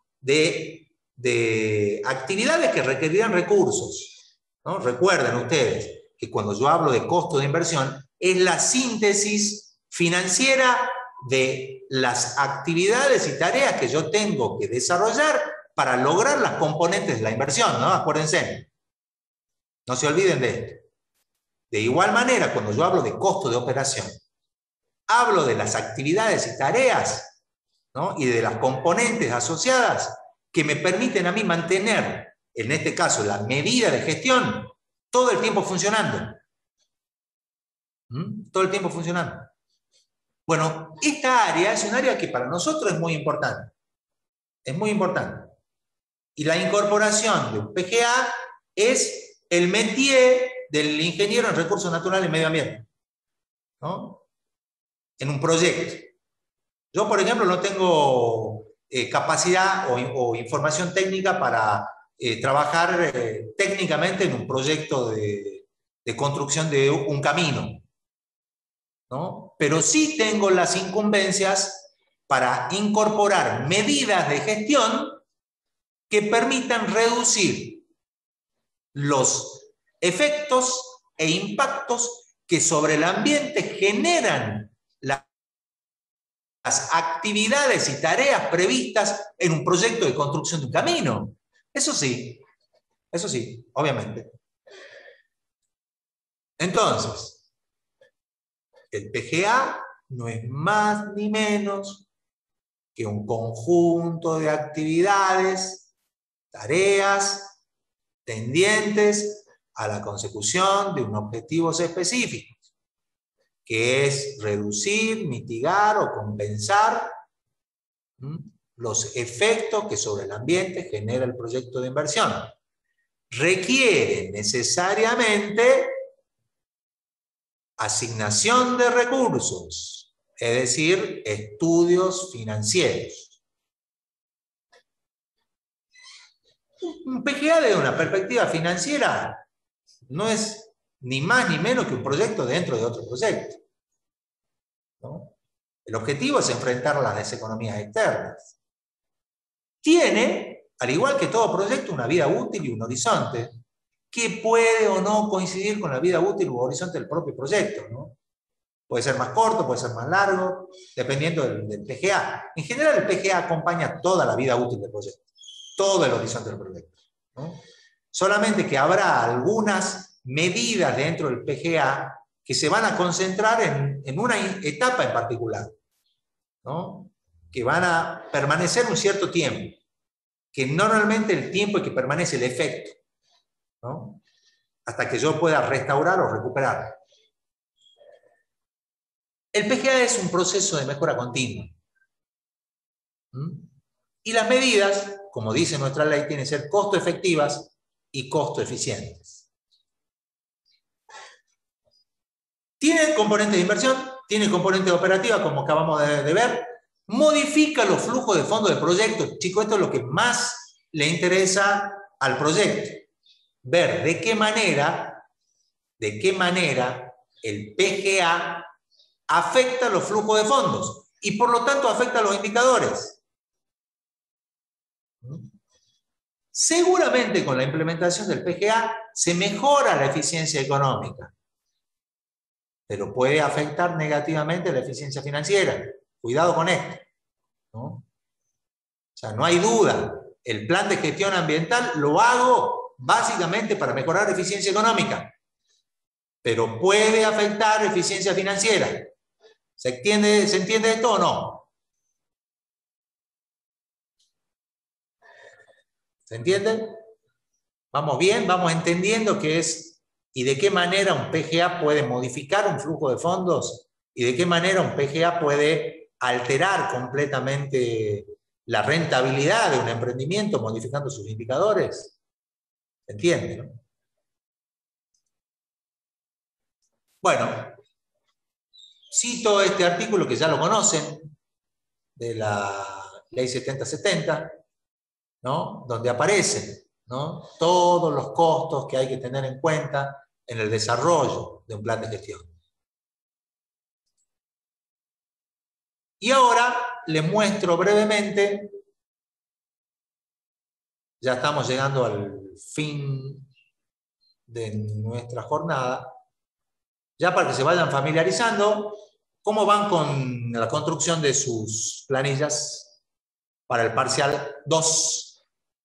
de actividades que requerirán recursos, ¿no? Recuerden ustedes que cuando yo hablo de costo de inversión, es la síntesis financiera de las actividades y tareas que yo tengo que desarrollar para lograr las componentes de la inversión, ¿no? Acuérdense. No se olviden de esto. De igual manera, cuando yo hablo de costo de operación, hablo de las actividades y tareas, ¿no?, y de las componentes asociadas que me permiten a mí mantener, en este caso, la medida de gestión, todo el tiempo funcionando. Todo el tiempo funcionando. Bueno, esta área es un área que para nosotros es muy importante. Es muy importante. Y la incorporación de un PGA es el métier del ingeniero en recursos naturales y medio ambiente, ¿no? En un proyecto. Yo, por ejemplo, no tengo capacidad o información técnica para trabajar técnicamente en un proyecto de construcción de un camino, ¿no? Pero sí tengo las incumbencias para incorporar medidas de gestión que permitan reducir los efectos e impactos que sobre el ambiente generan las actividades y tareas previstas en un proyecto de construcción de un camino. Eso sí, obviamente. Entonces, el PGA no es más ni menos que un conjunto de actividades, tareas, tendientes a la consecución de unos objetivos específicos, que es reducir, mitigar o compensar los efectos que sobre el ambiente genera el proyecto de inversión. Requiere necesariamente asignación de recursos, es decir, estudios financieros. Un PGA desde una perspectiva financiera no es ni más ni menos que un proyecto dentro de otro proyecto, ¿no? El objetivo es enfrentar las deseconomías externas. Tiene, al igual que todo proyecto, una vida útil y un horizonte que puede o no coincidir con la vida útil u horizonte del propio proyecto, ¿no? Puede ser más corto, puede ser más largo, dependiendo del PGA. En general, el PGA acompaña toda la vida útil del proyecto, todo el horizonte del proyecto, ¿no? Solamente que habrá algunas medidas dentro del PGA que se van a concentrar en una etapa en particular, ¿no? Que van a permanecer un cierto tiempo, que normalmente el tiempo en que permanece el efecto, ¿no? Hasta que yo pueda restaurar o recuperar. El PGA es un proceso de mejora continua. Y las medidas, como dice nuestra ley, tienen que ser costo efectivas y costo eficientes. Tiene componente de inversión, tiene componente de operativa, como acabamos de ver. Modifica los flujos de fondos del proyecto. Chicos, esto es lo que más le interesa al proyecto. Ver de qué manera el PGA afecta los flujos de fondos y por lo tanto afecta los indicadores. Seguramente con la implementación del PGA se mejora la eficiencia económica, pero puede afectar negativamente la eficiencia financiera. Cuidado con esto, ¿no? O sea, no hay duda, el plan de gestión ambiental lo hago básicamente para mejorar la eficiencia económica, pero puede afectar eficiencia financiera. ¿Se entiende esto o no? ¿Se entiende? ¿Vamos bien? ¿Vamos entendiendo qué es y de qué manera un PGA puede modificar un flujo de fondos? ¿Y de qué manera un PGA puede alterar completamente la rentabilidad de un emprendimiento modificando sus indicadores? ¿Se entiende, no? Bueno, cito este artículo que ya lo conocen, de la Ley 7070, ¿no? Donde aparecen, ¿no?, todos los costos que hay que tener en cuenta en el desarrollo de un plan de gestión. Y ahora les muestro brevemente, ya estamos llegando al fin de nuestra jornada, ya para que se vayan familiarizando cómo van con la construcción de sus planillas para el parcial 2.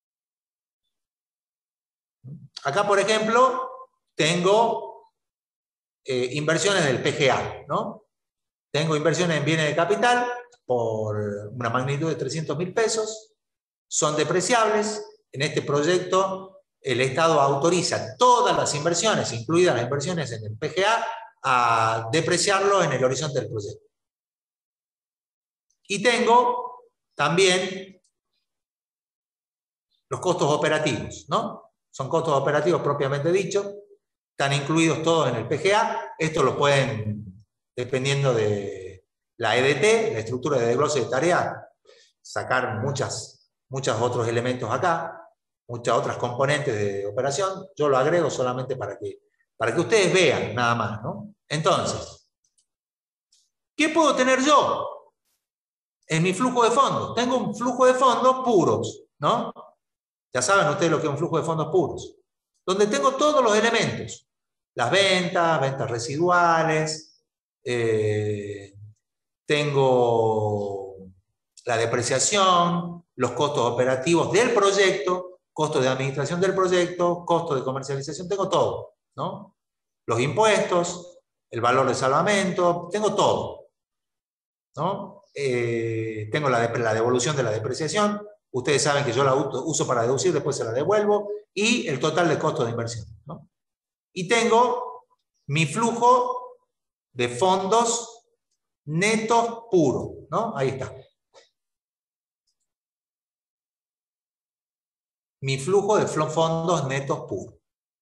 Acá, por ejemplo, tengo inversiones del PGA, ¿no? Tengo inversiones en bienes de capital por una magnitud de 300.000 pesos, son depreciables. En este proyecto el Estado autoriza todas las inversiones, incluidas las inversiones en el PGA, a depreciarlo en el horizonte del proyecto. Y tengo también los costos operativos, ¿no? Son costos operativos propiamente dichos, están incluidos todos en el PGA. Esto lo pueden, dependiendo de la EDT, la estructura de desglose de tarea, sacar muchos otros elementos acá, muchas otras componentes de operación. Yo lo agrego solamente para que ustedes vean nada más, ¿no? Entonces, ¿qué puedo tener yo en mi flujo de fondos? Tengo un flujo de fondos puros, ¿no? Ya saben ustedes lo que es un flujo de fondos puros, donde tengo todos los elementos, las ventas residuales, tengo la depreciación, los costos operativos del proyecto, costos de administración del proyecto, costos de comercialización, tengo todo, ¿no? Los impuestos, el valor de salvamento, tengo todo, ¿no? tengo la devolución de la depreciación, ustedes saben que yo la uso para deducir, después se la devuelvo, y el total de costo de inversión, ¿no? Y tengo mi flujo de fondos netos puro, ¿no? Ahí está. Mi flujo de fondos netos puro.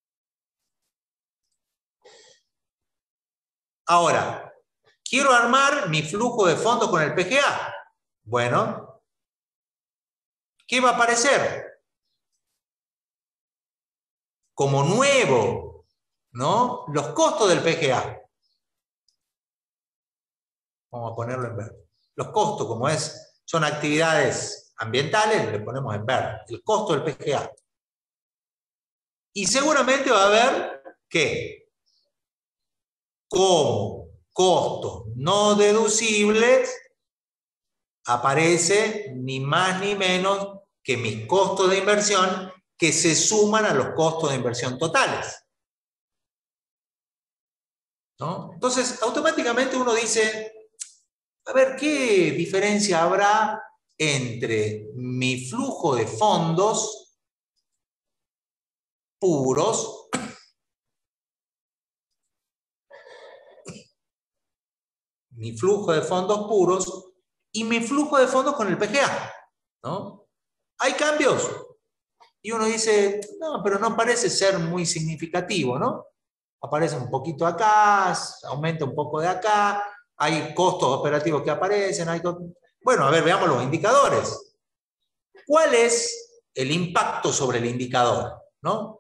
Ahora, quiero armar mi flujo de fondos con el PGA. Bueno, ¿qué va a aparecer? Como nuevo, ¿no? Los costos del PGA. Vamos a ponerlo en verde. Los costos, como son actividades ambientales, le ponemos en verde. El costo del PGA. Y seguramente va a haber que, como costos no deducibles, aparece ni más ni menos que mis costos de inversión que se suman a los costos de inversión totales, ¿no? Entonces, automáticamente uno dice, a ver, ¿qué diferencia habrá entre mi flujo de fondos puros y mi flujo de fondos con el PGA, ¿no? ¿Hay cambios? Y uno dice, no, pero no parece ser muy significativo, ¿no? Aparece un poquito acá, aumenta un poco de acá, hay costos operativos que aparecen, bueno, a ver, veamos los indicadores. ¿Cuál es el impacto sobre el indicador, ¿no?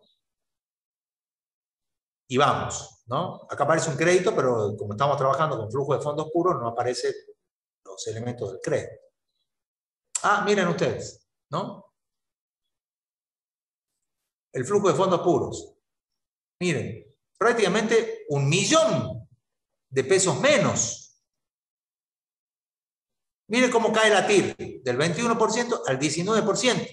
Y vamos, ¿no? Acá aparece un crédito, pero como estamos trabajando con flujo de fondos puros, no aparecen los elementos del crédito. Ah, miren ustedes, ¿no? El flujo de fondos puros. Miren, prácticamente 1 millón de pesos menos. Miren cómo cae la TIR, del 21% al 19%.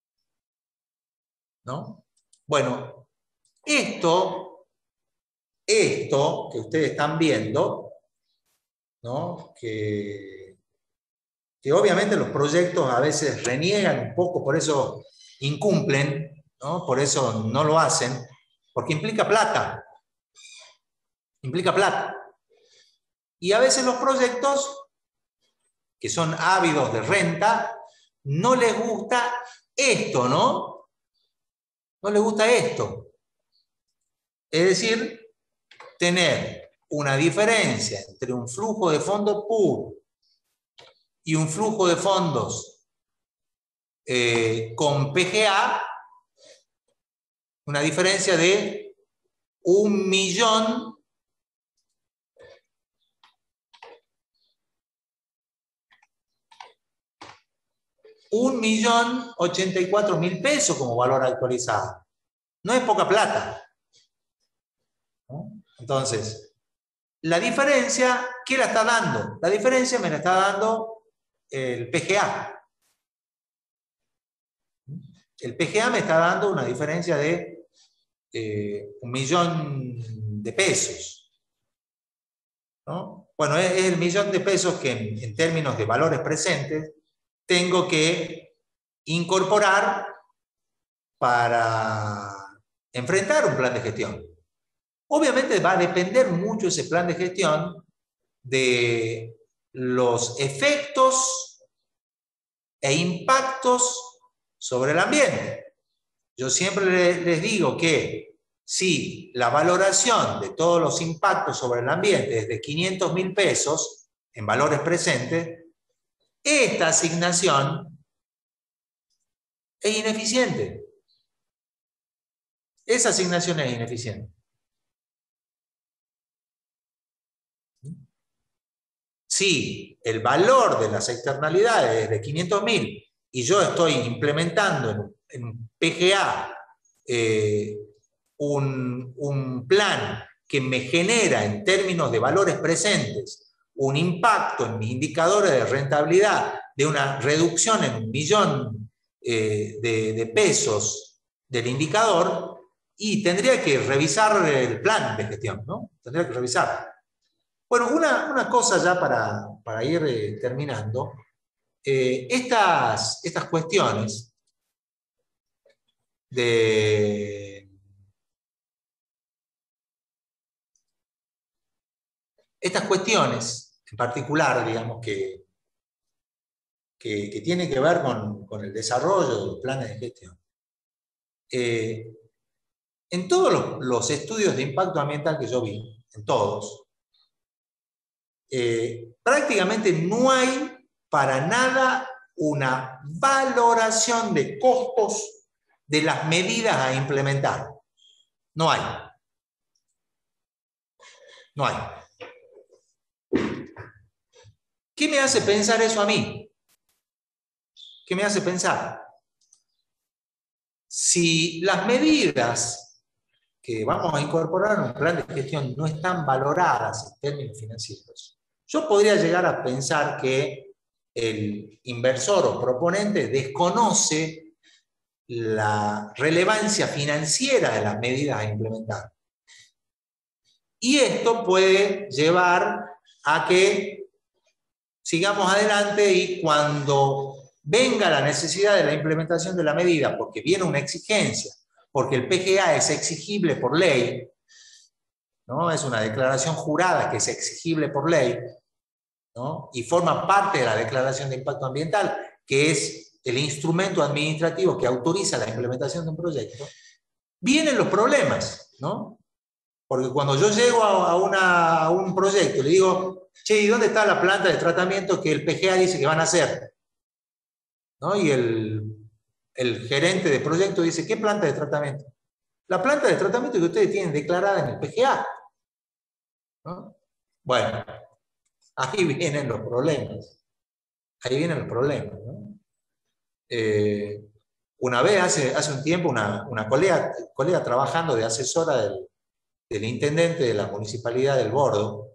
¿No? Bueno, esto que ustedes están viendo, ¿no? Que obviamente los proyectos a veces reniegan un poco, por eso incumplen, ¿no? Por eso no lo hacen, porque implica plata. Implica plata. Y a veces los proyectos, que son ávidos de renta, no les gusta esto, ¿no? No les gusta esto. Es decir, tener una diferencia entre un flujo de fondos puro y un flujo de fondos con PGA, una diferencia de 1.084.000 pesos como valor actualizado. No es poca plata, ¿no? Entonces, la diferencia, ¿qué la está dando? La diferencia me la está dando el PGA. El PGA me está dando una diferencia de 1 millón de pesos, ¿no? Bueno, es el millón de pesos que en términos de valores presentes tengo que incorporar para enfrentar un plan de gestión. Obviamente va a depender mucho ese plan de gestión de los efectos e impactos sobre el ambiente. Yo siempre les digo que si la valoración de todos los impactos sobre el ambiente es de 500.000 pesos en valores presentes, esta asignación es ineficiente. Esa asignación es ineficiente. Si el valor de las externalidades es de 500.000 y yo estoy implementando en PGA un plan que me genera en términos de valores presentes un impacto en mis indicadores de rentabilidad de una reducción en 1 millón de pesos del indicador, y tendría que revisar el plan de gestión, ¿no? Tendría que revisar. Bueno, una cosa ya para ir terminando. Estas cuestiones en particular, digamos, que tienen que ver con el desarrollo de los planes de gestión. En todos los estudios de impacto ambiental que yo vi, en todos, prácticamente no hay para nada una valoración de costos de las medidas a implementar. No hay. No hay. ¿Qué me hace pensar eso a mí? ¿Qué me hace pensar? Si las medidas que vamos a incorporar en un plan de gestión no están valoradas en términos financieros, yo podría llegar a pensar que el inversor o proponente desconoce la relevancia financiera de las medidas a implementar. Y esto puede llevar a que sigamos adelante y cuando venga la necesidad de la implementación de la medida, porque viene una exigencia, porque el PGA es exigible por ley, ¿no? Es una declaración jurada que es exigible por ley, ¿no? Y forma parte de la declaración de impacto ambiental, que es el instrumento administrativo que autoriza la implementación de un proyecto, vienen los problemas, ¿no? Porque cuando yo llego a un proyecto y le digo, che, ¿y dónde está la planta de tratamiento que el PGA dice que van a hacer? ¿No? Y el gerente de proyecto dice, ¿qué planta de tratamiento? La planta de tratamiento que ustedes tienen declarada en el PGA, ¿no? Bueno, ahí vienen los problemas. Ahí vienen los problemas, ¿no? Una vez, hace un tiempo, una colega trabajando de asesora del intendente de la municipalidad del Bordo,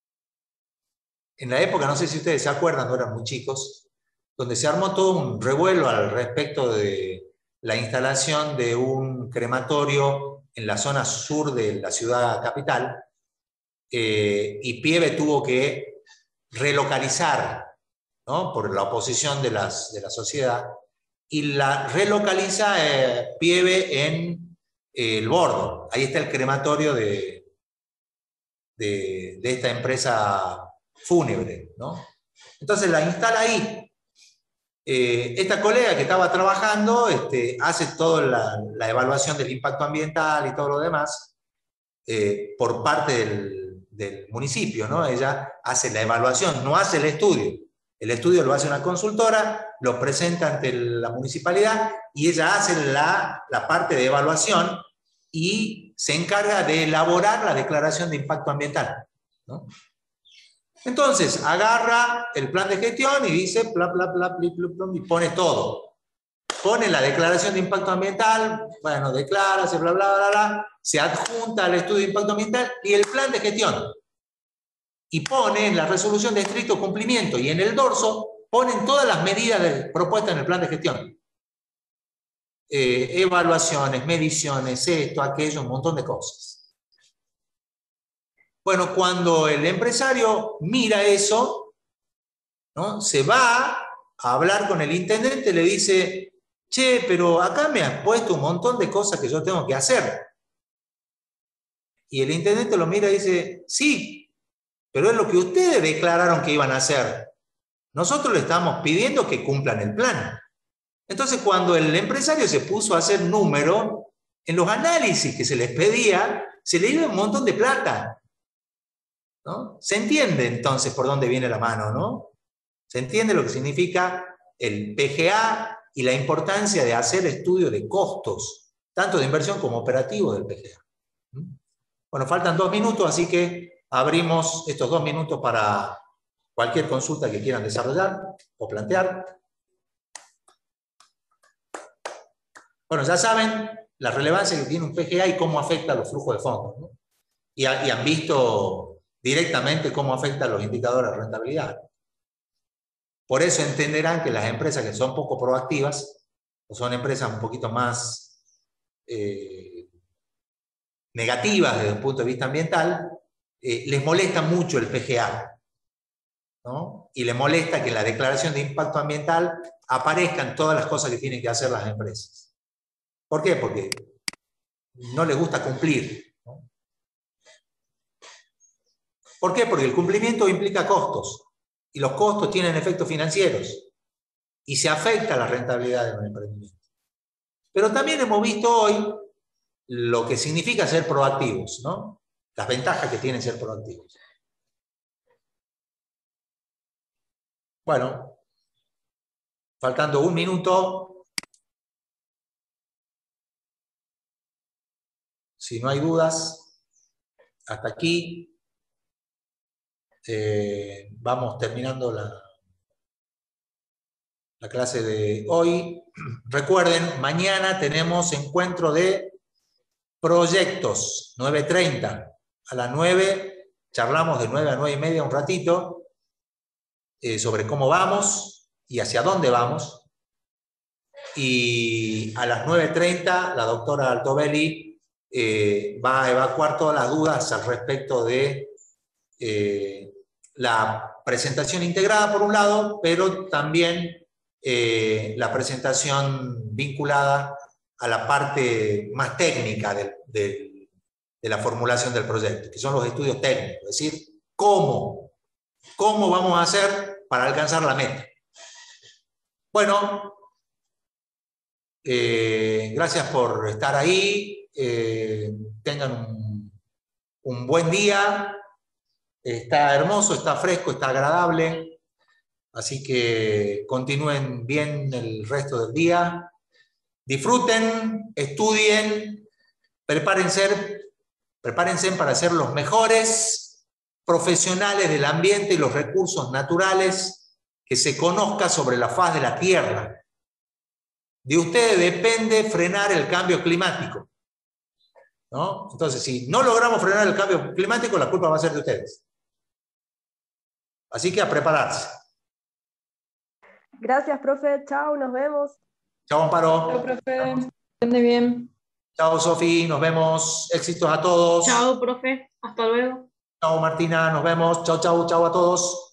en la época, no sé si ustedes se acuerdan, no eran muy chicos, donde se armó todo un revuelo al respecto de la instalación de un crematorio en la zona sur de la ciudad capital, y Pieve tuvo que relocalizar, ¿no? Por la oposición de la sociedad, y la relocaliza Pieve en el Bordo. Ahí está el crematorio de esta empresa fúnebre, ¿no? Entonces la instala ahí. Esta colega que estaba trabajando hace toda la evaluación del impacto ambiental y todo lo demás por parte del municipio, ¿no? Ella hace la evaluación, no hace el estudio. El estudio lo hace una consultora, lo presenta ante la municipalidad y ella hace la parte de evaluación y se encarga de elaborar la declaración de impacto ambiental, ¿no? Entonces, agarra el plan de gestión y dice, bla, bla, bla, bla, bla, bla, y pone todo. Pone la declaración de impacto ambiental, bueno, declara, se bla, bla, bla, bla, se adjunta al estudio de impacto ambiental y el plan de gestión. Y pone en la resolución de estricto cumplimiento y en el dorso ponen todas las medidas propuestas en el plan de gestión. Evaluaciones, mediciones, esto, aquello, un montón de cosas. Bueno, cuando el empresario mira eso, ¿no? Se va a hablar con el intendente, le dice, che, pero acá me has puesto un montón de cosas que yo tengo que hacer. Y el intendente lo mira y dice, sí, pero es lo que ustedes declararon que iban a hacer. Nosotros le estamos pidiendo que cumplan el plan. Entonces, cuando el empresario se puso a hacer número, en los análisis que se les pedía, se le iba un montón de plata, ¿no? Se entiende entonces por dónde viene la mano, ¿no? Se entiende lo que significa el PGA y la importancia de hacer estudio de costos, tanto de inversión como operativo del PGA. Bueno, faltan 2 minutos, así que abrimos estos 2 minutos para cualquier consulta que quieran desarrollar o plantear. Bueno, ya saben la relevancia que tiene un PGA y cómo afecta a los flujos de fondos, ¿no? Y han visto directamente cómo afecta a los indicadores de rentabilidad. Por eso entenderán que las empresas que son poco proactivas, o son empresas un poquito más negativas desde el punto de vista ambiental, les molesta mucho el PGA, ¿no? Y les molesta que en la declaración de impacto ambiental aparezcan todas las cosas que tienen que hacer las empresas. ¿Por qué? Porque no les gusta cumplir, ¿no? ¿Por qué? Porque el cumplimiento implica costos, y los costos tienen efectos financieros, y se afecta la rentabilidad de un emprendimiento. Pero también hemos visto hoy lo que significa ser proactivos, ¿no? Las ventajas que tienen ser proactivos. Bueno, faltando un minuto. Si no hay dudas, hasta aquí vamos terminando la clase de hoy. Recuerden, mañana tenemos encuentro de proyectos, 9:30. A las 9 charlamos de 9 a 9:30 un ratito sobre cómo vamos y hacia dónde vamos. Y a las 9:30 la doctora Altobelli va a evacuar todas las dudas al respecto de la presentación integrada por un lado, pero también la presentación vinculada a la parte más técnica de la formulación del proyecto, que son los estudios técnicos, es decir, cómo vamos a hacer para alcanzar la meta. Bueno, gracias por estar ahí, tengan un buen día, está hermoso, está fresco, está agradable, así que continúen bien el resto del día, disfruten, estudien, prepárense para ser los mejores profesionales del ambiente y los recursos naturales que se conozca sobre la faz de la Tierra. De ustedes depende frenar el cambio climático, ¿no? Entonces, si no logramos frenar el cambio climático, la culpa va a ser de ustedes. Así que a prepararse. Gracias, profe. Chao, nos vemos. Chao, Amparo. Chao, profe. Ande bien. Chao, Sofi. Nos vemos. Éxitos a todos. Chao, profe. Hasta luego. Chao, Martina. Nos vemos. Chao, chao, chao a todos.